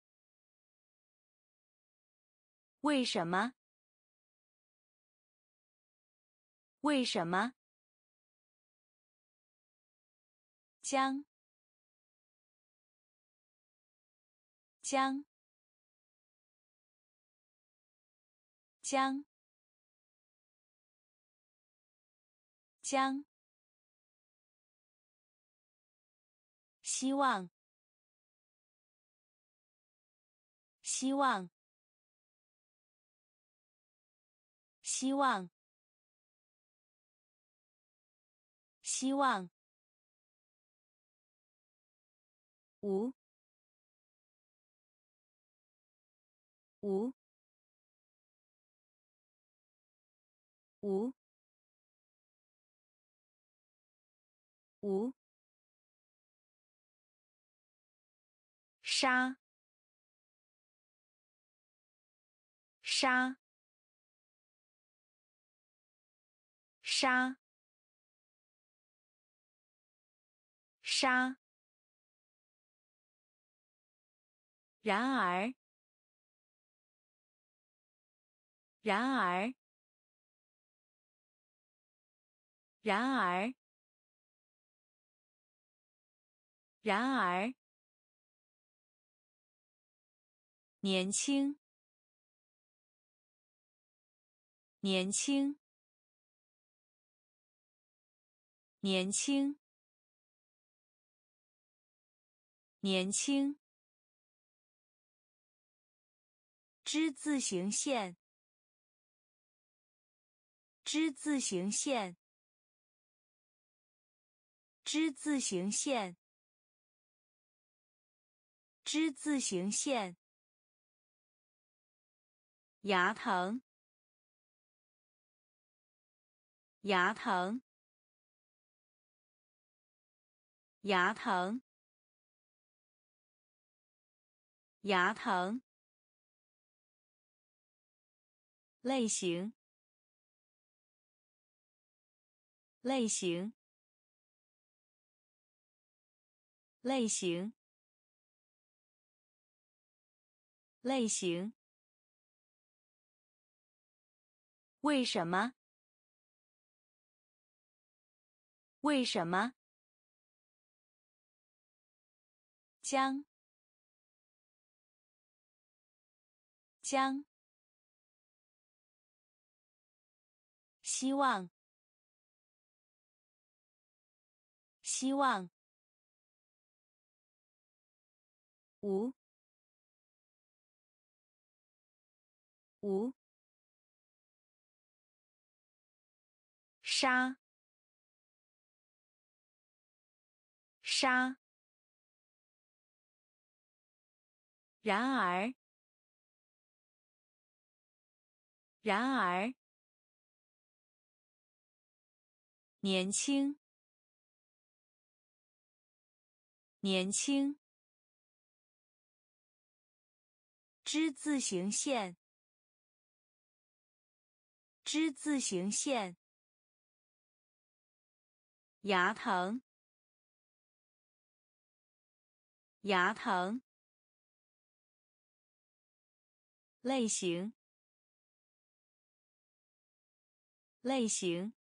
为什么？为什么？将将将将希望希望希望希望无无无无杀杀杀杀然而然而然而然而年轻年轻年轻年轻之字形线之字形线之字形线之字形线牙疼牙疼牙疼牙疼类型类型类型类型为什么？为什么？将将希望希望无无杀杀然而然而年轻年轻之字形线之字形线牙疼牙疼类型类型